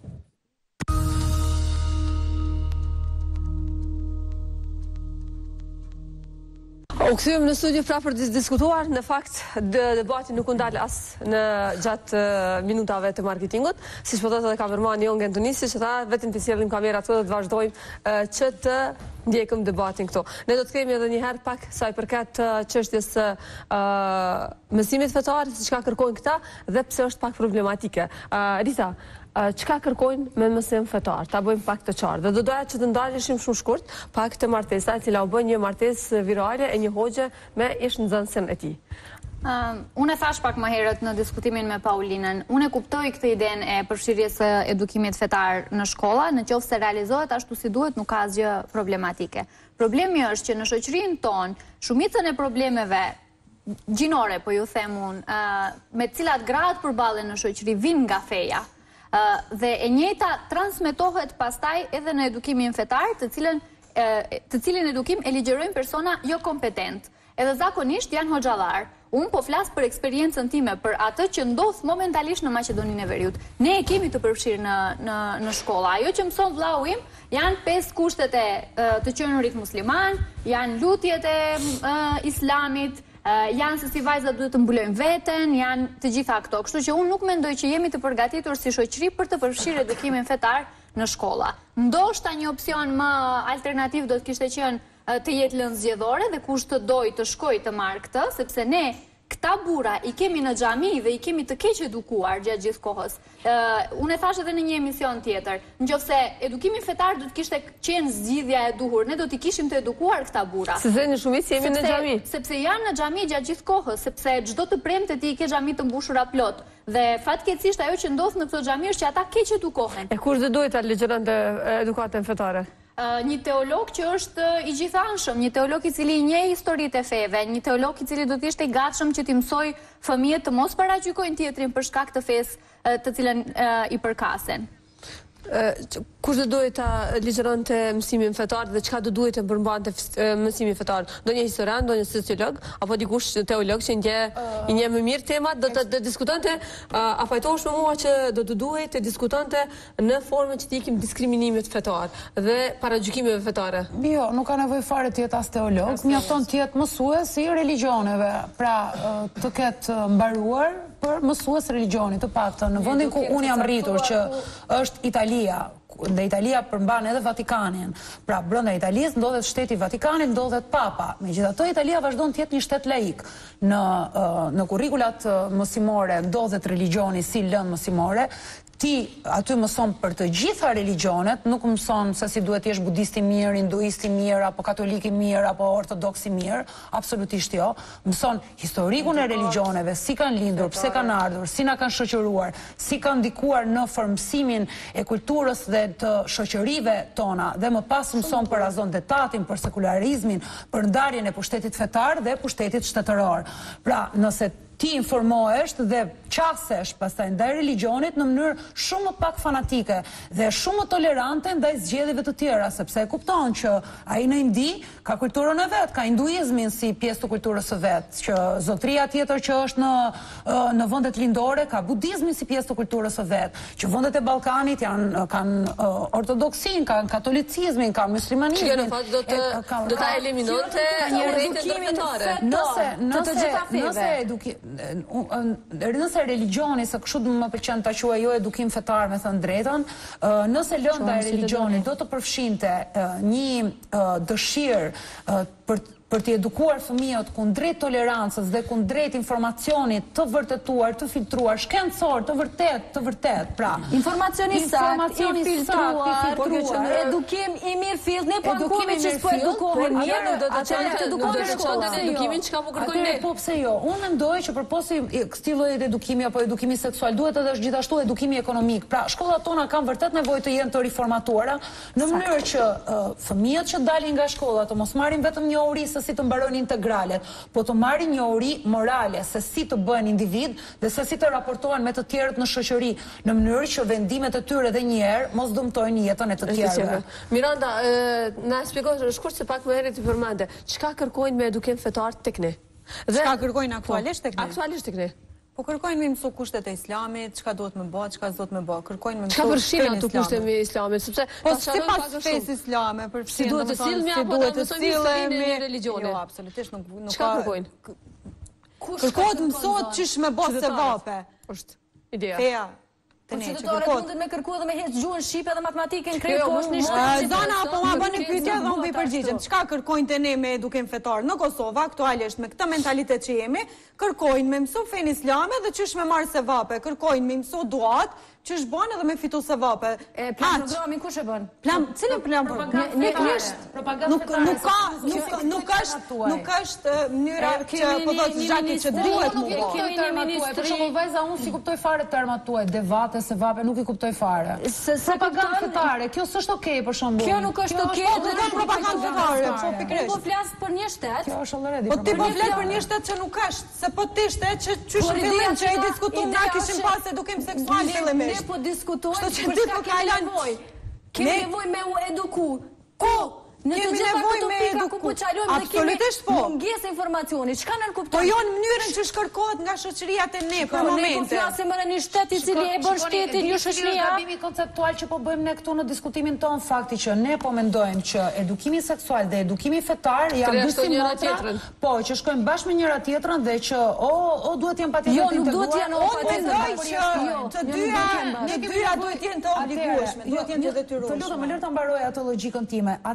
U kthyem në studio pra për të diskutuar. Në fakt, debati nuk u ndal as në gjatë uh, minutave të marketingut, siç po thotë edhe kamermani Jon Gentunisi, që tha vetëm të sjellim kamerat këtu dhe të vazhdojmë uh, që të ndjekëm debatin këtu. Ne do të kemi edhe një herë pak sa i përket uh, çështjes së uh, mësimit fetar, se çka kërkojnë këta dhe pse është pak problematike. Uh, Rita, çka kërkojnë me mësim fetar, ta bëjmë pak të qartë. Dhe do doja që të ndaleshim shumë shkurt pak të martesa, e cila u bë një martesë virale e një hoxhe me ish nxënësin e tij. Uh, unë e thash pak më herët në diskutimin me Paulinën, unë e kuptoj këtë idenë e përfshirjes së edukimit fetar në shkolla, në qoftë se realizohet ashtu si duhet, nuk ka asgjë problematike. Problemi është që në shoqërinë tonë, shumicën e problemeve gjinore, po ju them unë, uh, me cilat gratë përballen në shoqëri vinë nga feja. Uh, dhe e njëjta transmetohet pastaj edhe në edukimin fetar, të cilën uh, të cilin edukim e ligjerojnë persona jo kompetent. Edhe zakonisht janë hoxhallar. Unë po flas për eksperiencën time, për atë që ndodh momentalisht në Maqedoninë e Veriut. Ne e kemi të përfshirë në në në shkolla. Ajo që mëson vllau im janë pesë kushtet e uh, të qenurit musliman, janë lutjet e uh, islamit, Uh, janë se si vajzat duhet të mbulojnë veten, janë të gjitha këto. Kështu që unë nuk mendoj që jemi të përgatitur si shoqëri për të përfshirë edukimin fetar në shkolla. Ndoshta një opsion më alternativ do të kishte qenë uh, të jetë lënë zgjedhore dhe kush të doj të shkoj të marrë këtë, sepse ne këta burra i kemi në xhami dhe i kemi të keq edukuar gjatë gjithë kohës. Unë e thash edhe në një emision tjetër, nëse edukimi fetar do të kishte qenë zgjidhja e duhur, ne do t'i kishim të edukuar këta burra. Se zënë shumicë jemi në xhami. Sepse janë në xhami gjatë gjithë kohës, sepse çdo të premte ti i ke xhami të mbushura plot. Dhe fatkeqësisht ajo që ndodh në këto xhami është që ata keq edukohen. E kush do duhet ta ligjëronte edukatën fetare? Një teolog që është i gjithanshëm, një teolog i cili njeh historitë e feve, një teolog i cili do të ishte i gatshëm që t'i mësoj fëmijët të mos paragjykojnë tjetrin për shkak të fesë të cilën i përkasen. Kush do duhet ta ligjëronte mësimin fetar dhe çka do duhet të përmbante mësimin fetar? Ndonjë historian, ndonjë sociolog apo dikush teolog që ndje i njeh më mirë temat do të diskutonte, a fajtohesh me mua që do të duhet të diskutonte në formën që të ikim diskriminimit fetar dhe paragjykimeve fetare? Jo, nuk ka nevojë fare të jetë as teolog, mjafton të jetë mësues i religioneve, pra të ketë mbaruar për mësues religioni, të paktën në vendin ku unë jam rritur, që është Italia, dhe Italia përmban edhe Vatikanin. Pra, brenda Italisë ndodhet shteti Vatikanit, ndodhet Papa. Megjithatë, Italia vazhdon të jetë një shtet laik. Në në kurrikulat mësimore ndodhet religioni si lëndë mësimore. Ti aty mëson për të gjitha religionet, nuk mëson se si duhet jesh budisti mirë, hinduisti mirë, apo katolik i mirë, apo ortodoks i mirë, absolutisht jo. Mëson historikun e religioneve, si kanë lindur, pse kanë ardhur, si na kanë shoqëruar, si kanë ndikuar në formësimin e kulturës dhe të shoqërive tona, dhe më pas mëson për razon detatin, për sekularizmin, për ndarjen e pushtetit fetar dhe pushtetit shtetëror. Pra, nëse ti informohesh dhe qasesh pastaj ndaj religionit në mënyrë shumë më pak fanatike dhe shumë më tolerante ndaj zgjedhjeve të tjera, sepse e kupton që ai në Indi ka kulturën e vet, ka hinduizmin si pjesë të kulturës së vet, që zotria tjetër që është në në vendet lindore ka budizmin si pjesë të kulturës së vet, që vendet e Ballkanit janë kanë ortodoksin, kanë katolicizmin, kanë muslimanizmin. Që në fakt do të do ta eliminonte edukimin fetare. Nëse nëse nëse edukim nëse religioni, se kështu më pëlqen ta quaj jo edukim fetar, me thënë drejtën, nëse lënda e religionit do të përfshinte një dëshirë për për të edukuar fëmijët kundrejt tolerancës dhe kundrejt informacionit të vërtetuar, të filtruar, shkencor, të vërtet, të vërtet, pra. Informacioni sakt, i filtruar, edukim i mirë fill, ne po ankohemi që s'po edukohen mirë, do të çonte do të çonte edukimin çka po kërkojnë ne. Po pse jo? Unë mendoj që përposi këtij lloji edukimi apo edukimi seksual duhet edhe gjithashtu edukimi ekonomik. Pra, shkollat tona kanë vërtet nevojë të jenë të riformatuara në mënyrë që fëmijët që dalin nga shkolla të mos marrin vetëm njohuri se si të mbarojnë integralet, po të marrin njohuri morale se si të bëhen individ dhe se si të raportohen me të tjerët në shoqëri, në mënyrë që vendimet e tyre edhe një herë mos dëmtojnë jetën e të tjerëve. Miranda, na shpjegoj shkurt se pak më herët i përmende, çka kërkojnë me edukim fetar tek ne? Çka kërkojnë aktualisht tek ne? Aktualisht tek ne. Po kërkojnë me mësu kushtet e islamit, çka duhet me bë, çka s'duhet me bë. Kërkojnë me mësu. Çka përfshin ato kushtet e islamit, sepse po sipas fesë islame, përfshin si duhet të sillemi apo duhet të sillemi me religione. Jo, absolutisht nuk nuk ka. Çka kërkojnë? Kërkohet mësohet çish me bë se vape. Është ideja. Feja. Po qytetarët mundet me kërku edhe me heq gjuhën shqipe dhe matematikën krejt, po është një shtet. Zona, apo ma bëni pyetje dhe unë i përgjigjem. Çka kërkojnë te ne me edukim fetar në Kosovë aktualisht me këtë mentalitet që jemi, kërkojnë me mësu fen islame dhe çish me marr se vape, kërkojnë me mësu duat, çish bën edhe me fitu se vape. E plan programin kush e bën? Plan, cilën plan? Propaganda Nuk nuk ka nuk nuk është nuk është mënyra që po thotë Zhaki që duhet mu bë. Kemi një ministër, për shembull vajza unë si kuptoj fare termat tuaj, debate se vape nuk i kuptoj fare. Propagandë fetare, kjo s'është okay për shembull. Kjo nuk është okay, do të propagandë fetare, po pikërisht. Po flas për një shtet. Kjo është already. Po ti po flet për një shtet që nuk është, se po ti shtet që çysh fillim që ai diskutojmë na kishim pas edukim seksual fillimisht. Ne po diskutojmë që ti po kalon nevojë. Kemi nevojë me u eduku. Ku? Në të Kemi gjitha nevojë këto me pika eduku. ku po qalojmë dhe kemi Absolutisht po. mungesë informacioni. Çka nën kupton? Po jo në mënyrën që shkërkohet nga shoqëria te ne për Po ne po momente. flasim edhe një shtet i cili e bën shtetin një shoqëria. Gabimi konceptual që po bëjmë ne këtu në diskutimin ton, fakti që ne po mendojmë që edukimi seksual dhe edukimi fetar janë dy si motra, po që shkojnë bashkë me njëra tjetrën dhe që o o duhet janë patjetër Jo, të nuk duhet integruar. janë O patjetër. mendoj që të dyja, ne dyja duhet jenë të obligueshme, duhet jenë të detyrueshme. Të lutem, më lër ta mbaroj atë logjikën time. Atëherë,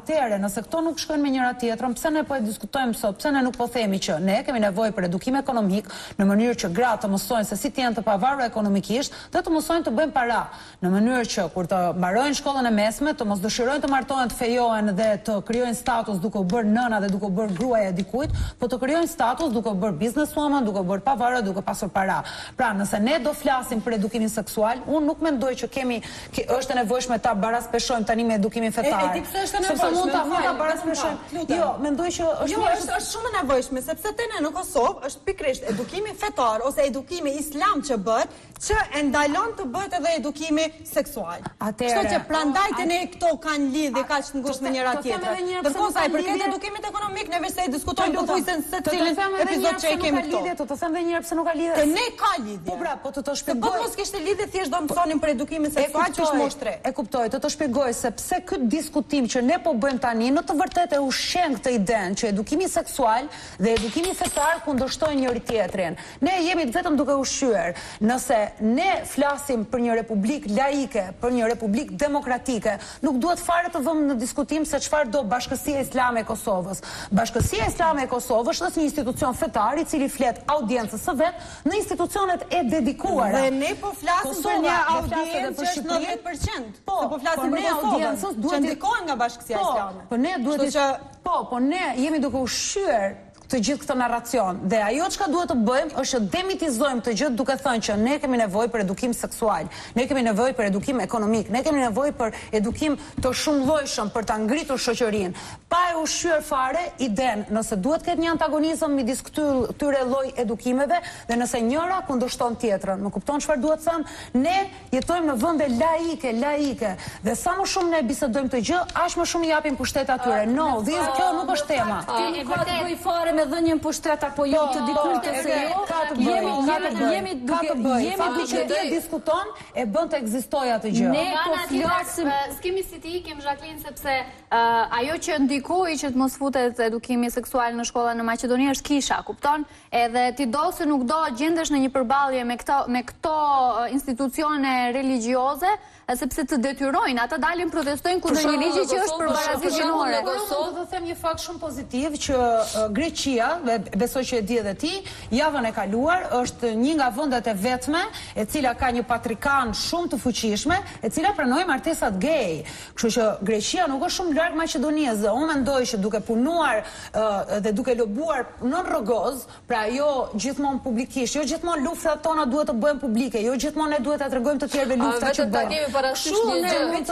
nëse këto nuk shkojnë me njëra tjetrën, pse ne po e diskutojmë sot, pse ne nuk po themi që ne kemi nevojë për edukim ekonomik në mënyrë që gratë të mësojnë se si të jenë të pavarura ekonomikisht dhe të mësojnë të bëjnë para, në mënyrë që kur të mbarojnë shkollën e mesme, të mos dëshirojnë të martohen, të fejohen dhe të krijojnë status duke u bërë nëna dhe duke u bërë gruaja e dikujt, po të krijojnë status duke u bërë businesswoman, duke u bërë pavarur, duke pasur para. Pra, nëse ne do flasim për edukimin seksual, unë nuk mendoj që kemi është e nevojshme ta baraspeshojmë tani me edukimin fetar. E di pse është e Sepse nevojshme. mund ta mund ta baraspeshojmë. Jo, mendoj që është Jo, është është shumë e nevojshme sepse te ne në Kosovë është pikërisht edukimi fetar ose edukimi islam që bëhet, që e ndalon të bëhet edhe edukimi seksual. Kështu që prandaj te ne këto kanë lidhje kaq të ngushtë me njëra tjetrën. Ndërkohë sa i përket edukimit ekonomik, ne vetë diskutojmë pothuajse se cilin epizod që e kemi këto. Të të them edhe një herë pse nuk ka lidhje. Te ne ka lidhje. Po pra, po të të Po shpjegoj. mos kishte lidhje, thjesht do mësonin për edukimin seksual që është moshë tre. E kuptoj, të të shpjegoj se pse ky diskutim që ne po bëjmë tani në të vërtetë e ushqen këtë idenë që edukimi seksual dhe edukimi fetar kundërshtojnë njëri tjetrin. Ne jemi vetëm duke ushqyer. Nëse ne flasim për një republik laike, për një republik demokratike, nuk duhet fare të vëmë në diskutim se çfarë do Bashkësia Islame e Kosovës. Bashkësia Islame e Kosovës është një institucion fetar i cili flet audiencës së vet në institucionet e dedikuara. Dhe ne po flasim për një Kosova, audiencë që është Shqipërinë. nëntëdhjetë përqind. Po, Se po flasim po për ne Kosovën, audiencës duhet që i- ndikohen nga Bashkësia Po, Islame. Po ne duhet Kështu që- Po, po ne jemi duke ushqyer të gjithë këtë narracion. Dhe ajo çka duhet të bëjmë është të demitizojmë të gjithë duke thënë që ne kemi nevojë për edukim seksual, ne kemi nevojë për edukim ekonomik, ne kemi nevojë për edukim të shumëllojshëm për ta ngritur shoqërinë. Pa e ushqyer fare iden, nëse duhet ketë një antagonizëm midis këtyre këtyre lloj edukimeve dhe nëse njëra kundërshton tjetrën. Më kupton çfarë duhet të them? Ne jetojmë në vende laike, laike dhe sa më shumë ne bisedojmë të gjë, aq më shumë i japim pushtet atyre. No, this kjo nuk është tema. Ti nuk ka të bëj fare me dhënien pushtet apo jo të dikujt se jo. Ka të bëjë, Jemi ka të bëjë, jemi ka duke të bëjë. jemi Fakti që duke ti e diskuton e bën të ekzistojë atë gjë. Ne po Nga tjetër, flasim eh, s'kemi si ti ikim Jacqueline sepse eh, ajo që ndikoi që të mos futet edukimi seksual në shkolla në Maqedoni është kisha, kupton? Edhe ti do se nuk do gjendesh në një përballje me këto me këto eh, institucione religjioze, eh, sepse të detyrojnë, ata dalin protestojnë kundër një ligji që është për barazi gjinore. Po, unë do të them një fakt shumë pozitiv që uh, Greqia, dhe besoj që e di edhe ti, javën e kaluar është një nga vendet e vetme e cila ka një patrikan shumë të fuqishme, e cila pranoi martesat gay. Kështu që Greqia nuk është shumë larg Maqedonisë dhe unë mendoj që duke punuar uh, dhe duke lobuar në rrogoz, pra jo gjithmonë publikisht, jo gjithmonë luftat tona duhet të bëhen publike, jo gjithmonë ne duhet ta tregojmë të tjerëve luftat që bëjmë. Kemi parasysh një gjë. Mund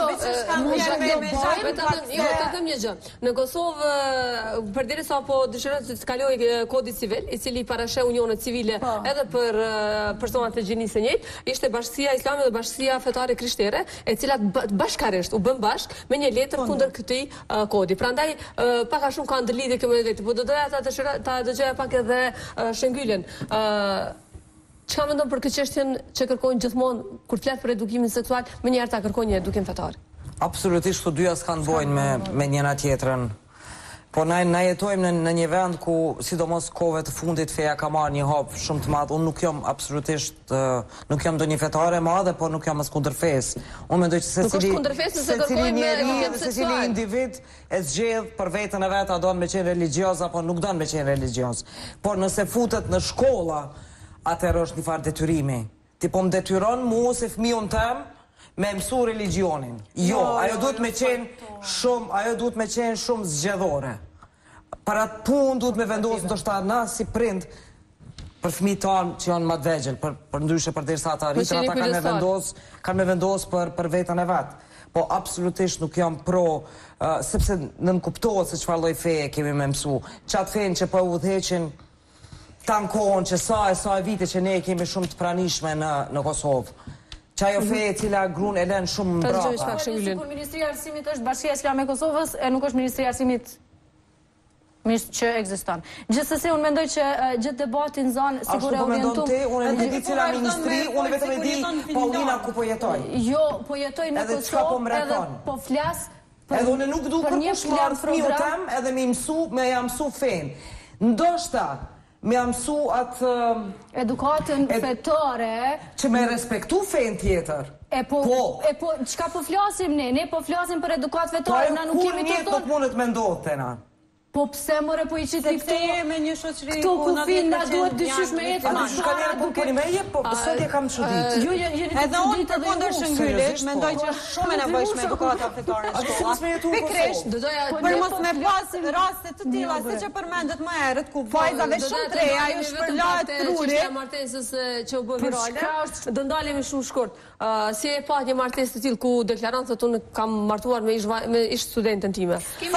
Jo, të them një gjë. Në Kosovë, përderisa po dëshiron të kalojë kodi civil, i cili parashë unionet civile edhe për personat të gjinisë së njëjtë, ishte Bashkësia Islame dhe Bashkësia Fetare Krishtere, e cilat bashkarisht u bën bashk me një letër kundër këtij kodi. Prandaj pak a shumë ka ndërlidhje kjo me letër, po do doja ta dëshiroj ta dëgjoja pak edhe Shëngylën. Çka mendon për këtë çështjen që kërkojnë gjithmonë kur flet për edukimin seksual, më njëherë ta kërkojnë një edukim fetar? Absolutisht të dyja s'kan bojnë me, me njëna tjetrën. Po na, na jetojmë në, në një vend ku, sidomos kove të fundit, feja ka marrë një hap shumë të madh. Unë nuk jam absolutisht, uh, nuk jam ndonjë fetare e madhe, po nuk jam as kundër fesë. Unë mendoj që se Nuk është kundër fesë nëse kërkojmë me edukim se cili seksual. individ e zgjedh për veten e vet, a don me qenë religjioz apo nuk don me qenë religjioz. Por nëse futet në shkolla, atëherë është një farë detyrimi. Ti po më detyron mua ose fëmijën tëm me mësu religionin. Jo, ajo duhet me qenë shumë, ajo duhet me qenë shumë zgjedhore. Para të punë duhet me vendosë ndoshta na si prind për fëmijët tanë që janë më të vegjël, për për ndryshe përderisa ata arritën, ata kanë me vendos, kanë me vendos për për veten e vet. Po absolutisht nuk jam pro, uh, sepse nën kuptohet se çfarë lloj feje kemi me mësu. Çat fen që po udhëheqin tan kohën që sa e sa e vite që ne kemi shumë të pranishme në në Kosovë. Qajo fe e cila grun e lën shumë mbrapa. Sikur Ministria e Arsimit është Bashkia Islame e Kosovës e nuk është Ministria e Arsimit që ekziston. Gjithsesi unë mendoj që gjithë debatin zonë sigur e orientum. Ashtu po mendon ti, unë nuk di cila ministri, unë vetëm e di Paulina ku po jetoj. Jo, po jetoj në Kosovë, edhe po flas Edhe unë nuk du kërkush marrë fëmijën tem edhe me mësu, me ja mësu fen. Ndoshta me ja mësu atë edukatën fetare që me respektu fen tjetër. E po, e po, qka po flasim ne? Ne po flasim për edukat vetare, na nuk kemi të tonë. Kur nuk mundet me ndodhë të na. Po pse more po i qiti këto? me një shoqëri Këto kufin na duhet dyshysh me jetë ma shara duke... Po me je, po sot e kam çudit. Edhe unë për kondër shëngyllit, mendoj që është shumë e nevojshme edukata fetare në shkolla. Pikërisht, për mos me pas raste të tilla, siç e përmendet më herët, ku vajzave shumë të reja ju shpërlahet truri. Çështja e martesës që u bë virale. Do ndalemi shumë shkurt. Si e pa një martesë të tillë ku deklarancët unë kam martuar me ish studentën time.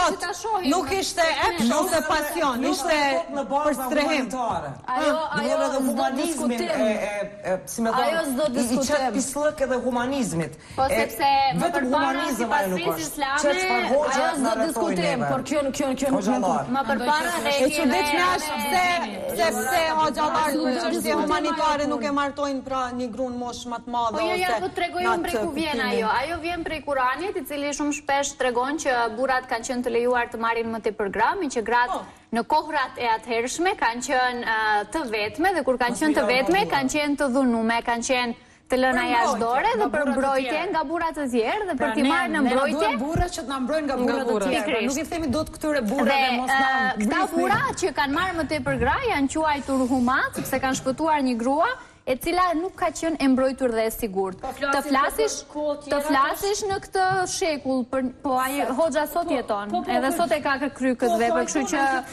Nuk ishte epshon se pasion, ishte për strehim. Ajo, ajo s'do diskutim. Si me thonë, Ajo s'do i diskutim. qëtë pislëk edhe humanizmit. Po sepse më përpara si pasrisë islame, Ajo s'do diskutim, por kjo kjo kjo nuk mund. më përpara E që veç me ashtë pse, se pse hoxhallar për çështje humanitare nuk e martojnë pra një grun mosh më të madhe. Po jo, ja po tregoj unë prej ku vjen ajo. Ajo vjen prej Kuranit, i cili shumë shpesh tregon që burrat kanë qenë të lejuar të marrin më tepër gra, me që gratë në kohrat e atëhershme kanë qenë të vetme dhe kur kanë qenë të vetme kanë qenë të dhunume, kanë qenë të lëna jashtëdore dhe për mbrojtje nga burrat të tjerë dhe për t'i marrë në mbrojtje. Ne na duhet burra që të na mbrojnë nga burrat të tjerë. Nuk i themi dot këtyre burrave mos na. Këta burra që kanë marrë më tepër gra janë quajtur humat sepse kanë shpëtuar një grua e cila nuk ka qenë e mbrojtur dhe e sigurt. Të flasish, të flasish në këtë shekull, po ai hoxha sot jeton, edhe sot e ka kry këtë vepër, kështu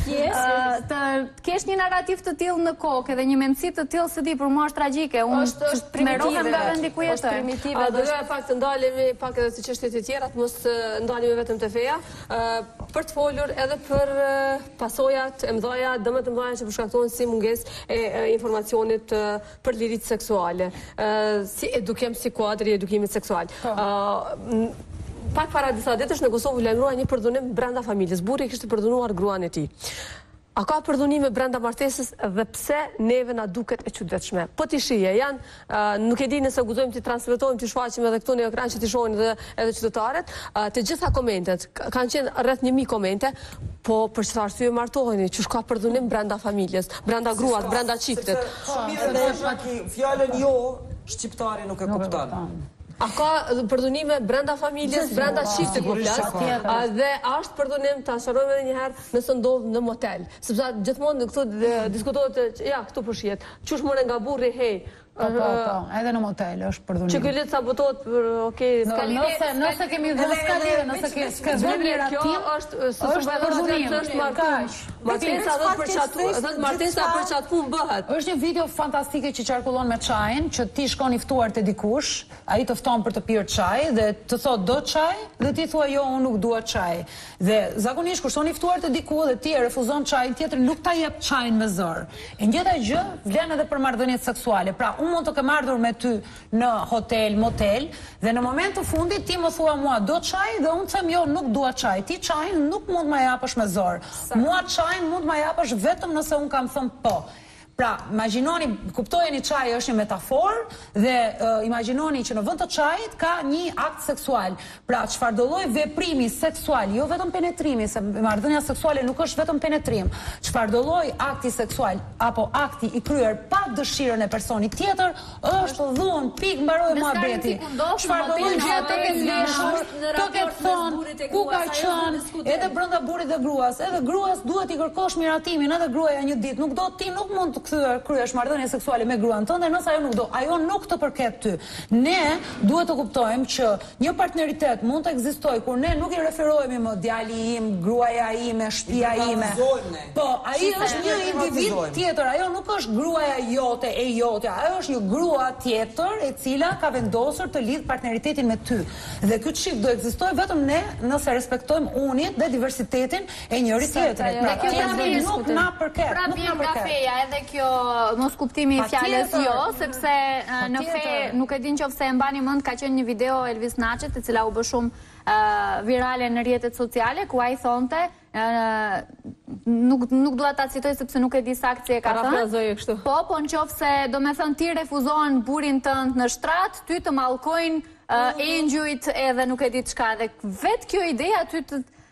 që të kesh një narrativ të tillë në kokë edhe një mendësi të tillë se di për mua është tragjike. Unë merohem nga vendi ku jetoj. Doja pak të ndalemi pak edhe si çështjet e tjera, të mos ndalemi vetëm te feja, për të folur edhe për pasojat e mëdha, dëmet e mëdha që përshkaktohen si mungesë e informacionit për lirit seksuale, si edukim si kuadër i edukimit seksual. Pak para disa ditësh në Kosovë lajmërua një përdhunim brenda familjes. Burri kishte përdhunuar gruan e tij. A ka përdhunime brenda martesës dhe pse neve na duket e çuditshme? Po ti shije, janë, nuk e di nëse guxojmë të transmetojmë, të shfaqim edhe këtu në ekran që të shohin edhe edhe qytetarët, të gjitha komentet, kanë qenë rreth një mijë komente, po për çfarë arsye martoheni? Që ka përdhunim brenda familjes, brenda gruas, brenda çiftit. Fjalën jo, shqiptari nuk e kupton. A ka përdhunime brenda familjes, brenda çiftit po flas? Dhe është përdhunim, ta shërojmë edhe një herë, nëse ndodh në motel. Sepse gjithmonë këtu diskutohet, ja, këtu po shihet. Qysh more nga burri, hey. Po, po, po, edhe në motel është përdhunim. Që ky litë sabotohet për, okej, Nëse nëse kemi vënë skalire, nëse ke s'ka vënë miratim, kjo është është përdhunim, është martesë. Martesa do të përçatuar, do të martesa përçatuar bëhet. Është një video fantastike që qarkullon me çajin, që ti shkon i ftuar te dikush, ai të fton për të pirë çaj dhe të thotë do çaj dhe ti thua jo, unë nuk dua çaj. Dhe zakonisht kur shkon i ftuar te diku dhe ti e refuzon çajin, tjetri nuk ta jep çajin me zor. E njëjta gjë vlen edhe për marrëdhëniet seksuale. Pra, unë mund të kem ardhur me ty në hotel, motel, dhe në moment të fundit ti më thua mua do çaj dhe unë them jo, nuk dua çaj. Ti çajin nuk mund ma japësh me zor. Mua çajin mund ma japësh vetëm nëse unë kam thënë po. Pra, imagjinoni, kuptojeni çaji është një metaforë dhe uh, imagjinoni që në vend të çajit ka një akt seksual. Pra, çfarë do lloj veprimi seksual, jo vetëm penetrimi, se marrëdhënia seksuale nuk është vetëm penetrim. Çfarë do lloj akti seksual apo akti i kryer pa dëshirën e personit tjetër është dhunë, pik mbaroi muhabeti. Çfarë do lloj gjë të ketë veshur, të ketë thonë, ku ka qenë, edhe brenda burrit dhe gruas, edhe gruas duhet i kërkosh miratimin, edhe gruaja një ditë nuk do, ti nuk mund të kryesh marrëdhënie seksuale me gruan tënde nëse ajo nuk do. Ajo nuk të përket ty. Ne duhet të kuptojmë që një partneritet mund të ekzistojë kur ne nuk i referohemi më djali im, gruaja ime, shtëpia ime. Po, ai është një individ tjetër, ajo nuk është gruaja jote e jote, ajo është një grua tjetër e cila ka vendosur të lidh partneritetin me ty. Dhe ky çift do ekzistojë vetëm ne nëse respektojmë unit dhe diversitetin e njëri tjetrit. Pra, kjo nuk na përket, pra, nuk na përket. Feja, edhe kjo mos kuptimi i fjalës jo, sepse në fe nuk e din qofse e mbani mend, ka qenë një video Elvis Naçet e cila u bë shumë virale në rrjetet sociale ku ai thonte nuk nuk dua ta citoj sepse nuk e di saktë si e ka thënë. Po, po nëse do të thënë ti refuzon burin tënd në shtrat, ty të mallkojnë engjujt edhe nuk e di çka. Dhe vet kjo ide aty të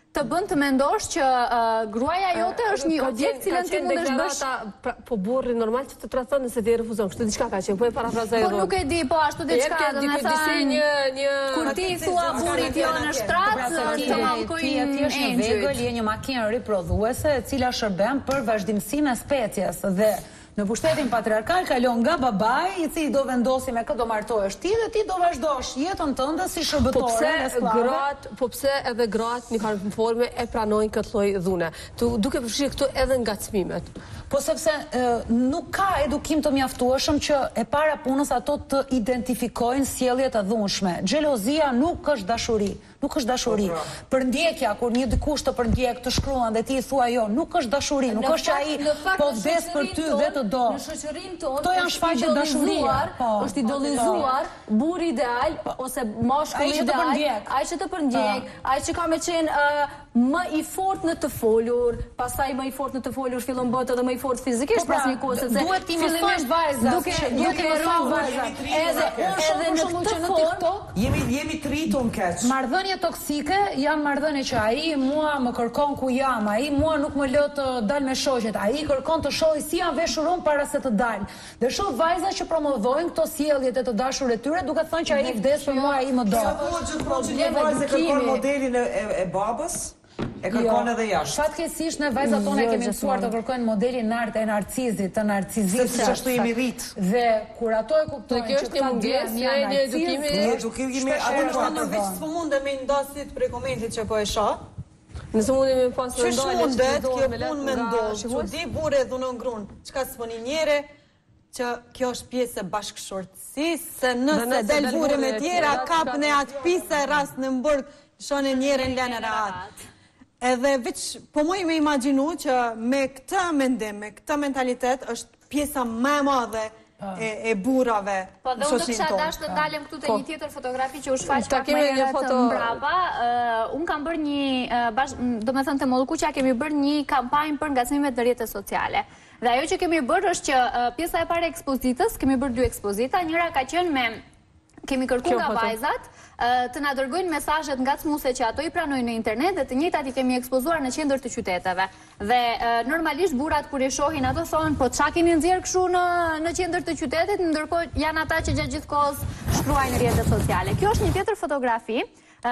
të bën të mendosh që gruaja jote është një objekt cilën ti mund është bësh... Po burri normal që të tradhon nëse ti refuzon, kështu diçka ka qenë, po e parafrazoj. Po nuk e di, po ashtu diçka, domethënë një kur ti thua burrit jo në shtrat, është të mallkojnë ti është një vegël, je një makinë riprodhuese e cila shërben për vazhdimsinë e species dhe në pushtetin patriarkal kalon nga babai i cili do vendosi me këtë do martohesh ti dhe ti do vazhdosh jetën tënde si shërbëtore e skllave. Po pse edhe gratë në një forme e pranojnë këtë lloj dhune? Duke përfshirë këtu edhe ngacmimet. Po sepse nuk ka edukim të mjaftueshëm që e para punës ato të identifikojnë sjelljet e dhunshme. Xhelozia nuk është dashuri, nuk është dashuri. Përndjekja kur një dikush të përndjek të shkruan dhe ti i thua jo, nuk është dashuri, nuk është që ai po vdes për ty dhe të do. Në shoqërinë tonë këto janë shfaqje dashurie. Është idolizuar burri ideal ose mashkulli ideal, ai që të përndjek, ai që ka me qenë më i fort në të folur, pastaj më i fort në të folur fillon bëhet edhe më i fort fizikisht pas një kohë, sepse duhet ti mësosh vajza, duke duke rënë vajza. Edhe edhe në këtë në TikTok jemi jemi të rritur keq. Marrëdhënie toksike janë marrëdhënie që ai mua më kërkon ku jam, ai mua nuk më lë të dal me shoqet, ai kërkon të shohë si janë veshur unë para se të dal. Dhe shoh vajza që promovojnë këto sjelljet e të dashur e tyre duke thënë që ai vdes për mua, ai më do. Sa gjithmonë që vajza kërkon modelin e babës, e kërkon edhe jashtë. Fatkeqësisht ne vajzat tonë kemi mësuar të kërkojnë modelin nart e narcizit, të narcizisë. Sepse ashtu jemi rrit. Dhe kur ato e kuptojnë që është një mungesë e një edukimi, ne edukimi atë në veç të mundemi ndasit për komentit që po e shoh. Nëse mundemi pas të ndalë. Që mundet kjo punë me ndodh, që di burre dhunon grun. Çka s'poni njëre që kjo është pjesë e bashkëshortësisë, se nëse del burre me tjera kap në atë pisë rast në mburg, shonë njërin lënë rahat. Edhe veç, po moj me imaginu që me këta mendim, me këta mentalitet, është pjesa më e madhe e burrave në shoqërinë tonë. Po dhe unë të kisha dash të ndalem këtu te një tjetër fotografi që u shfaq pak më herët mbrapa. Unë kam bërë një, do me thënë të Mollkuqja, kemi bërë një kampanjë për ngacmimet në rrjetet sociale. Dhe ajo që kemi bërë është që pjesa e parë e ekspozitës, kemi bërë dy ekspozita, njëra ka qenë me kemi kërku nga vajzat të na dërgojnë mesazhet ngacmuese që ato i pranojnë në internet dhe të njëjtat i kemi ekspozuar në qendër të qyteteve. Dhe normalisht burrat kur i shohin ato thonë, po çka keni nxjerr kështu në në qendër të qytetit, ndërkohë janë ata që gjatë gjithë kohës shkruajnë në rrjetet sociale. Kjo është një tjetër fotografi.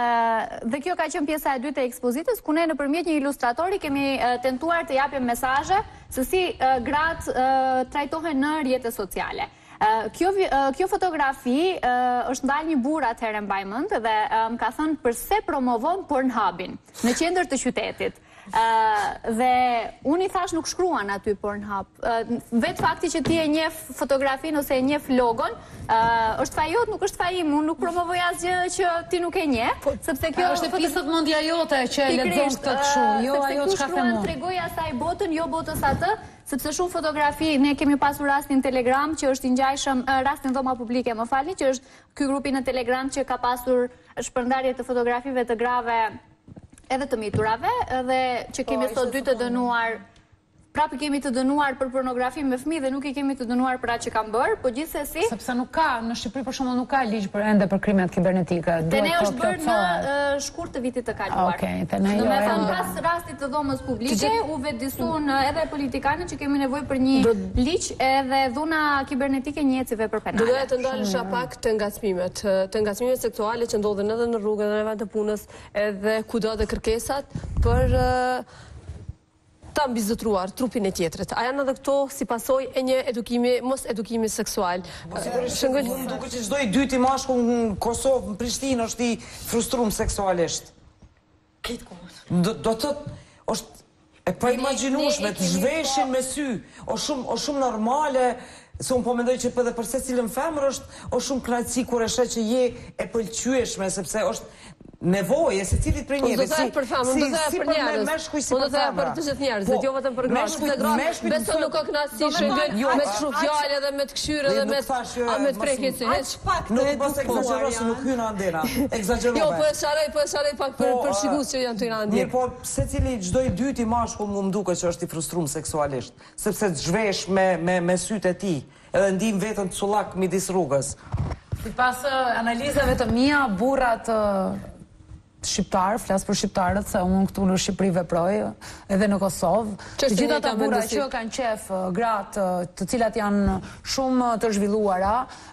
Dhe kjo ka qenë pjesa e dytë e ekspozitës, ku ne nëpërmjet një ilustratori kemi tentuar të japim mesazhe se si gratë trajtohen në rrjetet sociale. Kjo fotografi është ndalë një burr atëherë mbaj mend dhe më ka thënë përse promovon Pornhubin në qendër të qytetit. Dhe unë i thash nuk shkruan aty Pornhub. Vetë fakti që ti e njeh fotografinë ose e njeh logon, është faji jot, nuk është faji im. Unë nuk promovoj asgjë që ti nuk e njeh, sepse kjo është pjesë e mendja jote që e lexon këtë kështu, jo ajo çka them unë. Tregoj asaj botën, jo botës atë, sepse shumë fotografi, ne kemi pasur rastin Telegram që është i ngjajshëm, rastin Dhoma Publike, më falni, që është ky grupi në Telegram që ka pasur shpërndarje të fotografive të grave edhe të miturave, edhe që kemi sot dy të dënuar, prapë kemi të dënuar për pornografi me fëmijë dhe nuk i kemi të dënuar për atë që kanë bërë, po gjithsesi sepse nuk ka në Shqipëri për shembull nuk ka ligj për ende për krimet kibernetike. Te ne është bërë në shkurt të vitit të kaluar. Okej, te ne jo. Do të thënë pas rastit të dhomës publike u vetëdijsuan edhe politikanët që kemi nevojë për një ligj edhe dhuna kibernetike njëjtësive për penale. Do doja të ndalesha pak të ngacmimet, të ngacmimet seksuale që ndodhen edhe në rrugë edhe në vend të punës, edhe kudo dhe kërkesat për ta mbizotruar trupin e tjetrit. A janë edhe këto si pasojë e një edukimi, mos edukimi seksual? Shëngël, më duket që çdo i dyti mashkull në Kosovë, në Prishtinë është i frustruar seksualisht. Këtë kohë. Do të thotë, është e pa imagjinueshme të zhveshin me sy, o shumë o shumë normale. Se unë po mendoj që edhe për secilën femër është o shumë kënaqësi kur e sheh që je e pëlqyeshme, sepse është nevojë se cilit prej njerëzve. Do të thënë për femër, do të thënë për njerëz. Do të thënë për të gjithë njerëzit, jo vetëm për gratë. Se gratë besoj nuk ka kënaqësi shëngël me të shumë fjalë edhe me të këshyrë edhe me me të prekje se hiç pak nuk mos egzagerosh, nuk hyn andena. Egzagerove. Jo, po e sharoj, po e sharoj pak për për shikues që janë ty në andje. Mirë, po secili çdo i dyti mashkull më duket që është i frustruar seksualisht, sepse zhvesh me me me sytë e tij, edhe ndim veten cullak midis rrugës. Sipas analizave të mia, burrat shqiptar, flas për shqiptarët, se unë këtu në Shqipëri veproj, edhe në Kosovë. Të gjitha ata burra që kanë qef gratë, të cilat janë shumë të zhvilluara,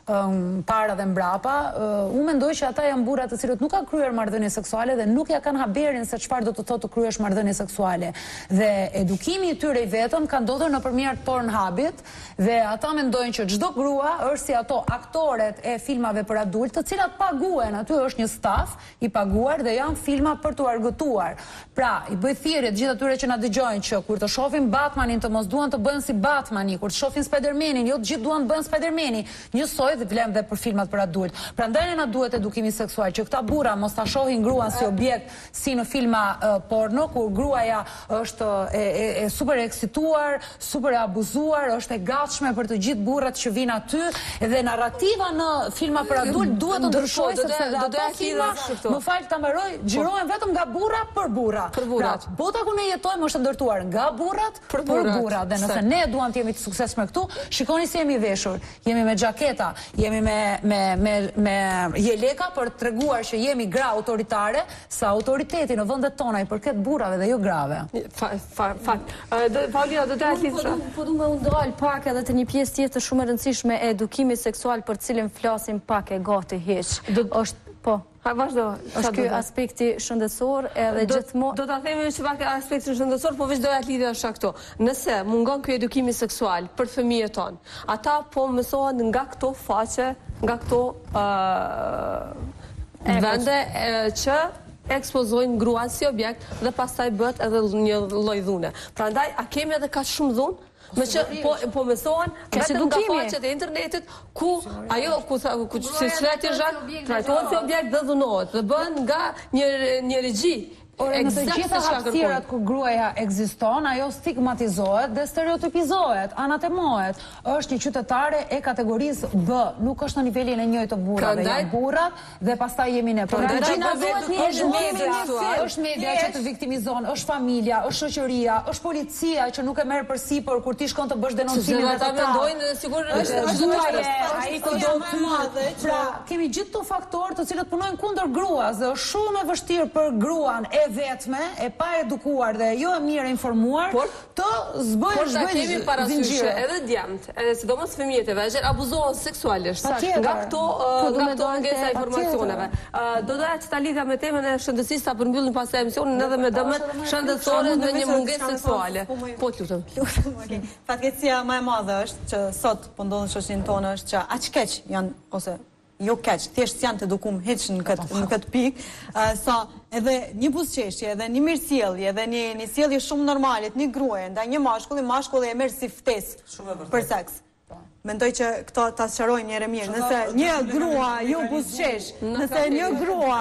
para dhe mbrapa, unë mendoj që ata janë burra të cilët nuk kanë kryer marrëdhënie seksuale dhe nuk ja kanë haberin se çfarë do të thotë të kryesh marrëdhënie seksuale. Dhe edukimi i tyre i vetëm ka ndodhur nëpërmjet Pornhubit dhe ata mendojnë që çdo grua është si ato aktoret e filmave për adult, të cilat paguhen, aty është një staf i paguar dhe janë filma për të argëtuar. Pra, i bëj thirrje të gjithë atyre që na dëgjojnë që kur të shohin Batmanin të mos duan të bëhen si Batmani, kur të shohin Spider-Manin, jo të gjithë duan të bëhen Spider-Mani. Njësoj dhe vlem dhe për filmat për adult. Prandaj na duhet edukimi seksual, që këta burra mos ta shohin gruan si objekt si në filma uh, porno, kur gruaja është e, e, e super eksituar, super e abuzuar, është e gatshme për të gjithë burrat që vinë aty, dhe narrativa në filma për adult duhet të ndryshojë sepse dhe ato filma, më fal ta mbaroj, xhirohen vetëm nga burra për burra. Për burrat. Pra, bota ku ne jetojmë është ndërtuar nga burrat për burrat. Dhe nëse ne duam të jemi të suksesshëm këtu, shikoni si jemi veshur. Jemi me xhaketa, jemi me me me me jeleka për të treguar që jemi gra autoritare, sa autoriteti në vendet tona i përket burrave dhe jo grave. Fakt. Paulina, do të thashë. Po du më ndal pak edhe të një pjesë tjetër shumë e rëndësishme e edukimit seksual për cilin flasim pak e gati hiç. Është po. Ha, vazhdo. Është ky aspekti shëndetësor edhe gjithmonë. Do ta themi që pak aspektin shëndetësor, po veç doja të lidhja është këto. Nëse mungon ky edukimi seksual për fëmijët tonë, ata po mësohen nga këto faqe, nga këto uh, vende uh, që ekspozojnë gruan si objekt dhe pastaj bëhet edhe një lloj dhune. Prandaj, a kemi edhe kaq shumë dhunë? Me që po, po mësohen vetëm nga faqet e internetit ku ajo ku, ku si shleti zhak trajtohet si objekt dhe dhunohet dhe bën nga një, një regji. Ore, në të gjitha hapësirat ku gruaja ekziston, ajo stigmatizohet dhe stereotipizohet, anatemohet. Është një qytetare e kategorisë B, nuk është në nivelin e njëjtë të burrave, janë burrat dhe pastaj jemi ne. Por Gjina duhet një media, është media që të viktimizon, është familja, është shoqëria, është policia që nuk e merr përsipër kur ti shkon të bësh denoncimin ata mendojnë sigur është ai ku do të madhe. Pra, kemi gjithë këto faktorë të cilët punojnë kundër gruas dhe është shumë e vështirë për gruan e vetme, e pa edukuar dhe jo e mirë informuar, por, të zbëjë por ta kemi parasysh edhe djemt, edhe sidomos fëmijët e vegjël abuzohen seksualisht nga këto uh, nga këto mungesa informacioneve. Uh, do doja që ta lidhja me temën e shëndetësisë, ta përmbyllim pas emisionin edhe me dëmet shëndetësore në një mungesë seksuale. Po të lutem. Lutem, okay. Fatkeqësia më e madhe është që sot po ndodhen shoqërinë tonë është që aq keq janë ose jo keq, thjesht janë të edukuar hiç në këtë në këtë pikë, uh, sa edhe një buzëqeshje, edhe një mirësjellje, edhe një një sjellje shumë normale të një gruaje ndaj një mashkulli, mashkulli e merr si ftesë për seks. Mendoj që këto ta sqarojnë një herë mirë. Nëse një grua jo buzëqesh, nëse një grua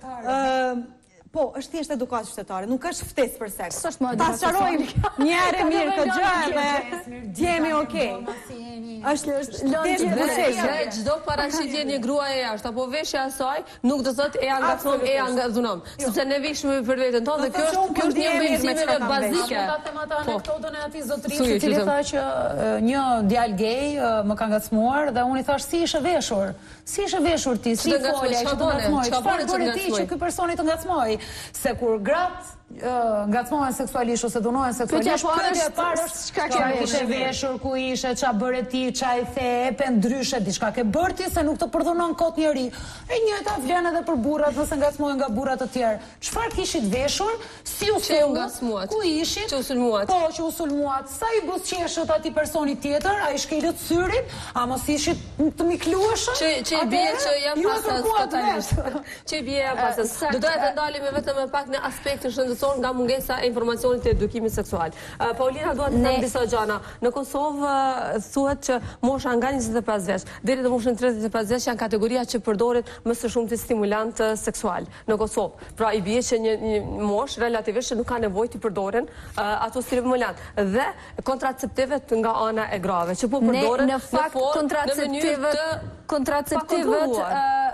ë po, është thjesht edukat qytetare, nuk është ftesë për seks. Ta sqarojmë një herë mirë këtë gjë dhe jemi okay. Është thjesht buzëqeshje. Çdo parashitje një gruaje jashtë apo veshja e saj nuk do thotë e angazhon, e angazhonom, sepse ne vishme për veten tonë dhe kjo është kjo është një mbështetje bazike. Ta them ata anekdotën e atij zotrisë i cili tha që një djalë gay më ka ngacmuar dhe unë i thash si ishe veshur? Si ishe veshur ti? Si folja që të ngacmoj? Çfarë bëre ti që ky personi të ngacmoj? Se kur gratë ngacmohen seksualisht ose dhunohen seksualisht, pyetja e parë është çka ishe veshur, ku ishe, ç'a bëre ti, ç'a i the, epe ndryshe, diçka ke bërë ti se nuk të përdhunon kot njëri. E njëjta vlen edhe për burrat, nëse ngacmohen nga burrat të tjerë. Çfarë kishit veshur? Si u ngacmuat? Ku ishit? Që u sulmuat. Po, që u sulmuat. Sa i buzëqeshët atij personi tjetër, ai shkelët syrin, a mos ishit të miklueshëm? Që që i bie që jam pasas totalisht. Që i bie jam pasas. Do doja të ndalim vetëm pak në aspektin shëndetësor nga mungesa e informacionit të edukimit seksual. Uh, Paulina duhet të them disa gjëra. Në Kosovë uh, thuhet që mosha nga njëzet e pesë vjeç deri në moshën tridhjetë e pesë vjeç janë kategoria që përdoren më së shumti stimulant uh, seksual në Kosovë. Pra i bie që një, një moshë relativisht që nuk ka nevojë të përdoren uh, ato stimulant dhe kontraceptivet nga ana e grave që po përdoren në fakt kontraceptivet kontraceptivet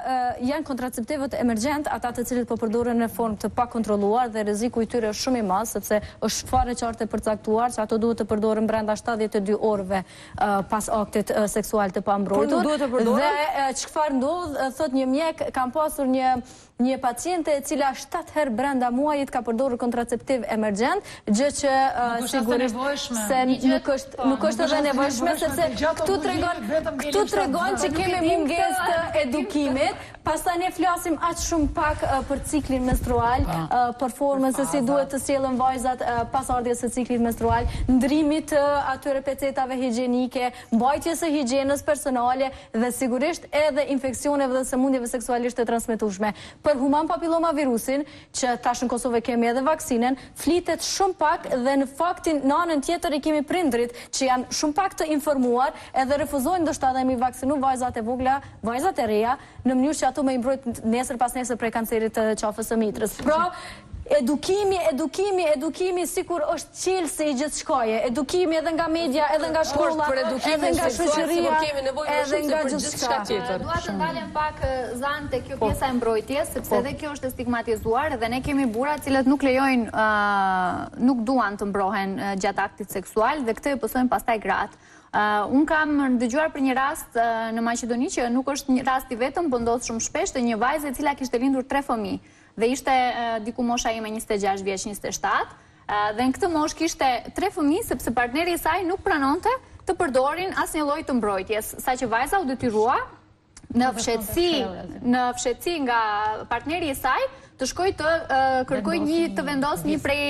janë kontraceptivët emergjent, ata të cilët po përdoren në formë të pa kontrolluar dhe rreziku i tyre është shumë i madh, sepse është fare qartë e përcaktuar që ato duhet të përdoren brenda shtatëdhjetë e dy orëve pas aktit seksual të pambrojtur. Dhe çfarë ndodh, thot një mjek, kam pasur një një paciente e cila shtatë herë brenda muajit ka përdorur kontraceptiv emergjent, gjë që sigurisht se nuk është nuk është edhe nevojshme, sepse këtu tregon këtu tregon që kemi mungesë të edukimit. Pastaj ne flasim aq shumë pak për ciklin menstrual, për formën se si duhet të sjellën vajzat pas ardhjes së ciklit menstrual, ndrimit të atyre pecetave higjienike, mbajtjes së higjienës personale dhe sigurisht edhe infeksioneve dhe sëmundjeve seksualisht të transmetueshme. Për human papilloma virusin, që tash në Kosovë kemi edhe vaksinën, flitet shumë pak dhe në faktin në anën tjetër i kemi prindrit që janë shumë pak të informuar edhe refuzojnë ndoshta dhe mi vaksinu vajzat e vogla, vajzat e reja, në mënyrë që ato me imbrojt nesër pas nesër prej kancerit të qafës së mitrës. Pra, edukimi, edukimi, edukimi sikur është qelsi i gjithë shkaje. Edukimi edhe nga media, edhe nga shkolla, edhe nga shoqëria, edhe nga gjithë shka tjetër. Dua të ndalem pak zanë të kjo pjesa e mbrojtjes, sepse edhe kjo është stigmatizuar dhe ne kemi burra cilët nuk lejojnë, nuk duan të mbrohen gjatë aktit seksual dhe këtë e pësojnë pastaj gratë. Unë kam dëgjuar për një rast në Maqedoni që nuk është një rast i vetëm, po ndodh shumë shpesh, të një vajze e cila kishte lindur tre fëmijë dhe ishte diku mosha ime njëzet e gjashtë vjeç, njëzet e shtatë dhe në këtë moshë kishte tre fëmijë sepse partneri i saj nuk pranonte të përdorin asnjë lloj të mbrojtjes, saqë vajza u detyrua në fshetësi, në fshetësi nga partneri i saj të shkojë të kërkojë një të vendos një prej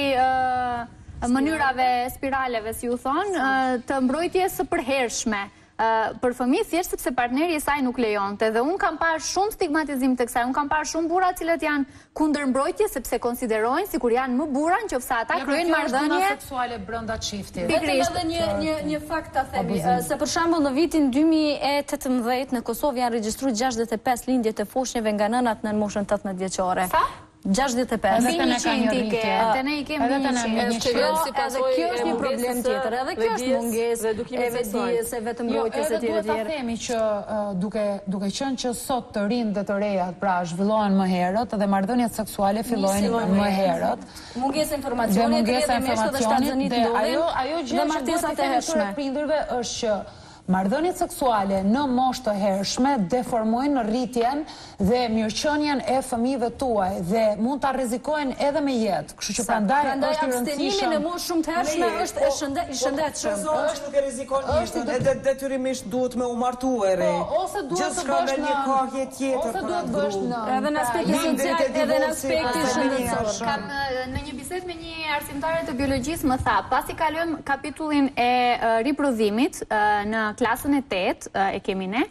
mënyrave spiraleve, si u thonë, të mbrojtjes së përhershme për fëmijë, thjesht sepse partneri i saj nuk lejonte. Dhe unë kam parë shumë stigmatizim të kësaj, unë kam parë shumë burra cilët janë kundër mbrojtjes sepse konsiderojnë sikur janë më burra nëse ata kryejnë marrëdhënie seksuale brenda çiftit. Vetëm edhe një një një fakt ta themi, se për shembull në vitin dy mijë e tetëmbëdhjetë në Kosovë janë regjistruar gjashtëdhjetë e pesë lindje të foshnjeve nga nënat në moshën tetëmbëdhjetë vjeçare. Sa? gjashtëdhjetë e pesë. Edhe ne kemi rritje. Edhe ne i kemi një që edhe kjo është një problem tjetër. Edhe kjo është mungesë e vetdijes, e vetëm mbrojtjes e tjera tjera. Edhe duhet ta themi që duke duke qenë që sot të rinë dhe të rejat pra zhvillohen më herët dhe marrëdhëniet seksuale fillojnë më herët. Mungesë informacioni, mungesë informacioni dhe ajo ajo gjë që martesat e hershme prindërve është që marrëdhëniet seksuale në moshë të hershme deformojnë rritjen dhe mirëqenien e fëmijëve tuaj dhe mund ta rrezikojnë edhe me jetë. Kështu që prandaj është i rëndësishëm në moshë shumë të hershme është i shëndetshëm. Është nuk e rrezikon ishte, edhe detyrimisht duhet me u martu e re. Ose duhet të bësh një kohë tjetër. Ose duhet të bësh në edhe në aspektin social, edhe në aspektin shëndetësor. Kam në një bisedë me një arsimtare të biologjisë më tha, pasi kalojmë kapitullin e riprodhimit në klasën e tetë e kemi ne,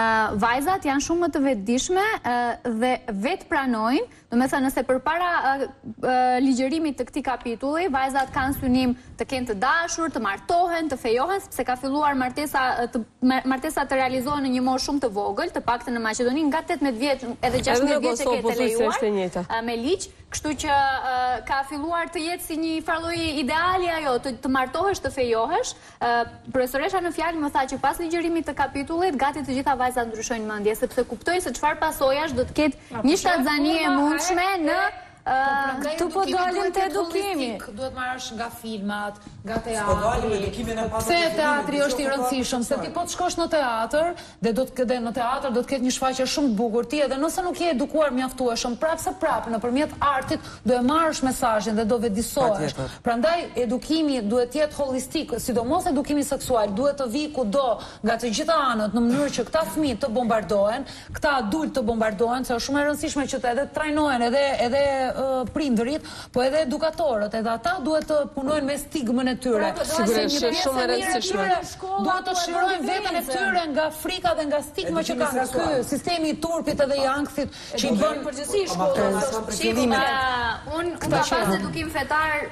vajzat janë shumë më të vetëdijshme dhe vetë pranojnë, do me thënë nëse përpara ligjërimit të këtij kapitulli, vajzat kanë synim të kenë të dashur, të martohen, të fejohen, sepse ka filluar martesa të martesa të realizohen në një moshë shumë të vogël, të paktën në Maqedoni nga tetëmbëdhjetë vjeç edhe gjashtëdhjetë vjeç e ketë lejuar me ligj, kështu që ka filluar të jetë si një farlloj ideali ajo, të, të martohesh, të fejohesh. Profesoresha në fjalë më tha që pas ligjërimit të kapitullit, gati të gjitha vajzat ndryshojnë mendje, sepse kuptojnë se çfarë pasojash do të ketë një shtatzani e mundshme në Këtu po dalim të edukimi. Duhet marrësh nga filmat, nga teatri. Pse teatri është i rëndësishëm? Se ti po të shkosh në teatr, dhe do të ketë në teatr do të ketë një shfaqje shumë të bukur ti, edhe nëse nuk je edukuar mjaftueshëm, prapë se prapë nëpërmjet artit do e marrësh mesazhin dhe do vetëdijsohesh. Prandaj edukimi duhet të jetë holistik, sidomos edukimi seksual, duhet të vijë kudo nga të gjitha anët në mënyrë që këta fëmijë të bombardohen, këta adult të bombardohen, se është shumë e rëndësishme që të edhe trajnohen edhe edhe prindërit, po edhe edukatorët, edhe ata duhet të punojnë me stigmën e tyre. Sigurisht, është shumë e rëndësishme. Duhet të shirojnë veten e tyre nga frika dhe nga stigma që ka ky sistemi i turpit edhe i ankthit që i bën përgjithësi shkollën. Unë ka pas edukim fetar,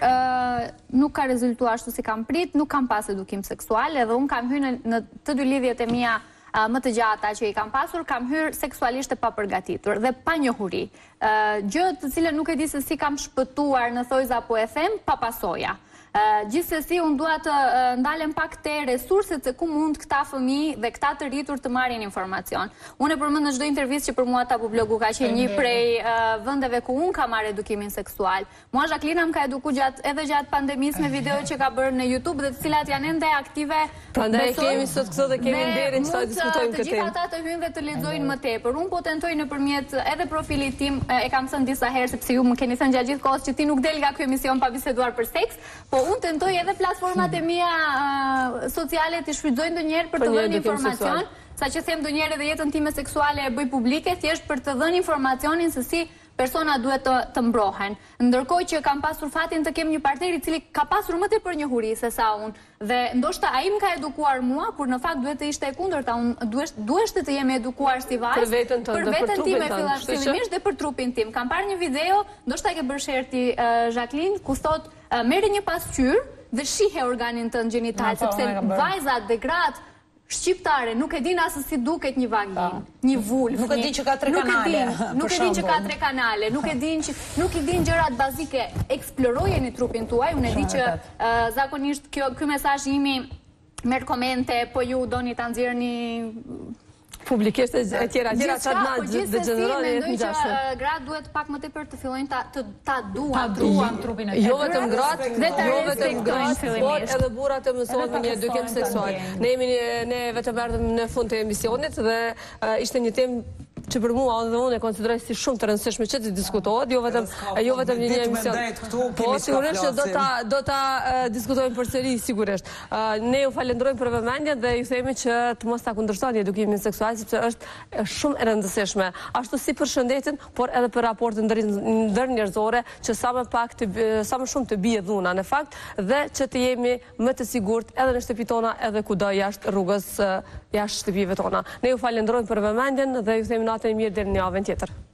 nuk ka rezultuar ashtu si kam prit, nuk kam pas edukim seksual, edhe unë kam hyrë në të dy lidhjet e mia më të gjata që i kam pasur, kam hyrë seksualisht e papërgatitur dhe pa njohuri. Gjë të cilën nuk e di se si kam shpëtuar në thojza, po e them, pa pasoja. Gjithsesi, unë dua të ndalem pak te resurset se ku mund këta fëmijë dhe këta të rritur të marrin informacion. Unë e përmend në çdo intervistë që për mua Tabu Blogu ka qenë një prej vendeve ku unë kam marrë edukimin seksual. Mua Jacqueline më ka edukuar gjatë edhe gjatë pandemisë me video që ka bërë në YouTube dhe të cilat janë ende aktive. Prandaj kemi sot këto dhe kemi nderin që ta diskutojmë këtë temë. Të gjithë ata të hyjnë dhe të lexojnë më tepër. Unë po tentoj nëpërmjet edhe profilit tim, e kam thënë disa herë sepse ju më keni thënë gjatë gjithë kohës që ti nuk del nga ky emision pa biseduar për seks, po unë tentoj edhe platformat e mia sociale të shfrytëzoj ndonjëherë për të dhënë informacion, sa që them ndonjëherë edhe jetën time seksuale e bëj publike, thjesht për të dhënë informacionin se si persona duhet të, të mbrohen. Ndërkohë që kam pasur fatin të kem një partner i cili ka pasur më tepër njohuri se sa unë. Dhe ndoshta ai më ka edukuar mua, por në fakt duhet të ishte e kundërta. Unë duhet duhet të jemi edukuar si vajzë për veten tënde, për veten time fillimisht dhe për trupin tim. Kam parë një video, ndoshta e ke bërë share ti Jacqueline, ku thotë uh, merri një pasqyrë dhe shihe organin tënd gjinital, sepse vajzat dhe gratë shqiptare nuk e din asë si duket një vagin, një vulf. Nuk e din që ka tre kanale. Nuk e din që ka tre kanale, nuk e din që nuk i din gjërat bazike. Eksplorojeni trupin tuaj. Unë e di që zakonisht ky mesazh imi merr komente, po ju doni ta nxjerrni publikisht e tjera, tjera qatë na dhe gjenerali e të njashme. Mendoj që gratë duhet pak më tepër të fillojnë ta duan trupin e tjera. Jo vetëm gratë, jo vetëm gratë, por edhe burrat e mësohet me një edukim seksual. Ne jemi ne vetëm erdhëm në fund të emisionit dhe ishte një temë që për mua dhe unë e konsideroj si shumë të rëndësishme që të diskutohet, jo vetëm jo vetëm një emision. Po sigurisht që do ta do ta diskutojmë përsëri sigurisht. Ne ju falenderojmë për vëmendjen dhe ju themi që të mos ta kundërshtoni edukimin seksual sepse është shumë e rëndësishme, ashtu si për shëndetin, por edhe për raportin ndërnjerëzore, që sa më pak të sa më shumë të bie dhuna në fakt dhe që të jemi më të sigurt edhe në shtëpitë tona edhe kudo jashtë rrugës jashtë shtëpive tona. Ne ju falenderojmë për vëmendjen dhe ju themi natën e mirë deri në javën tjetër.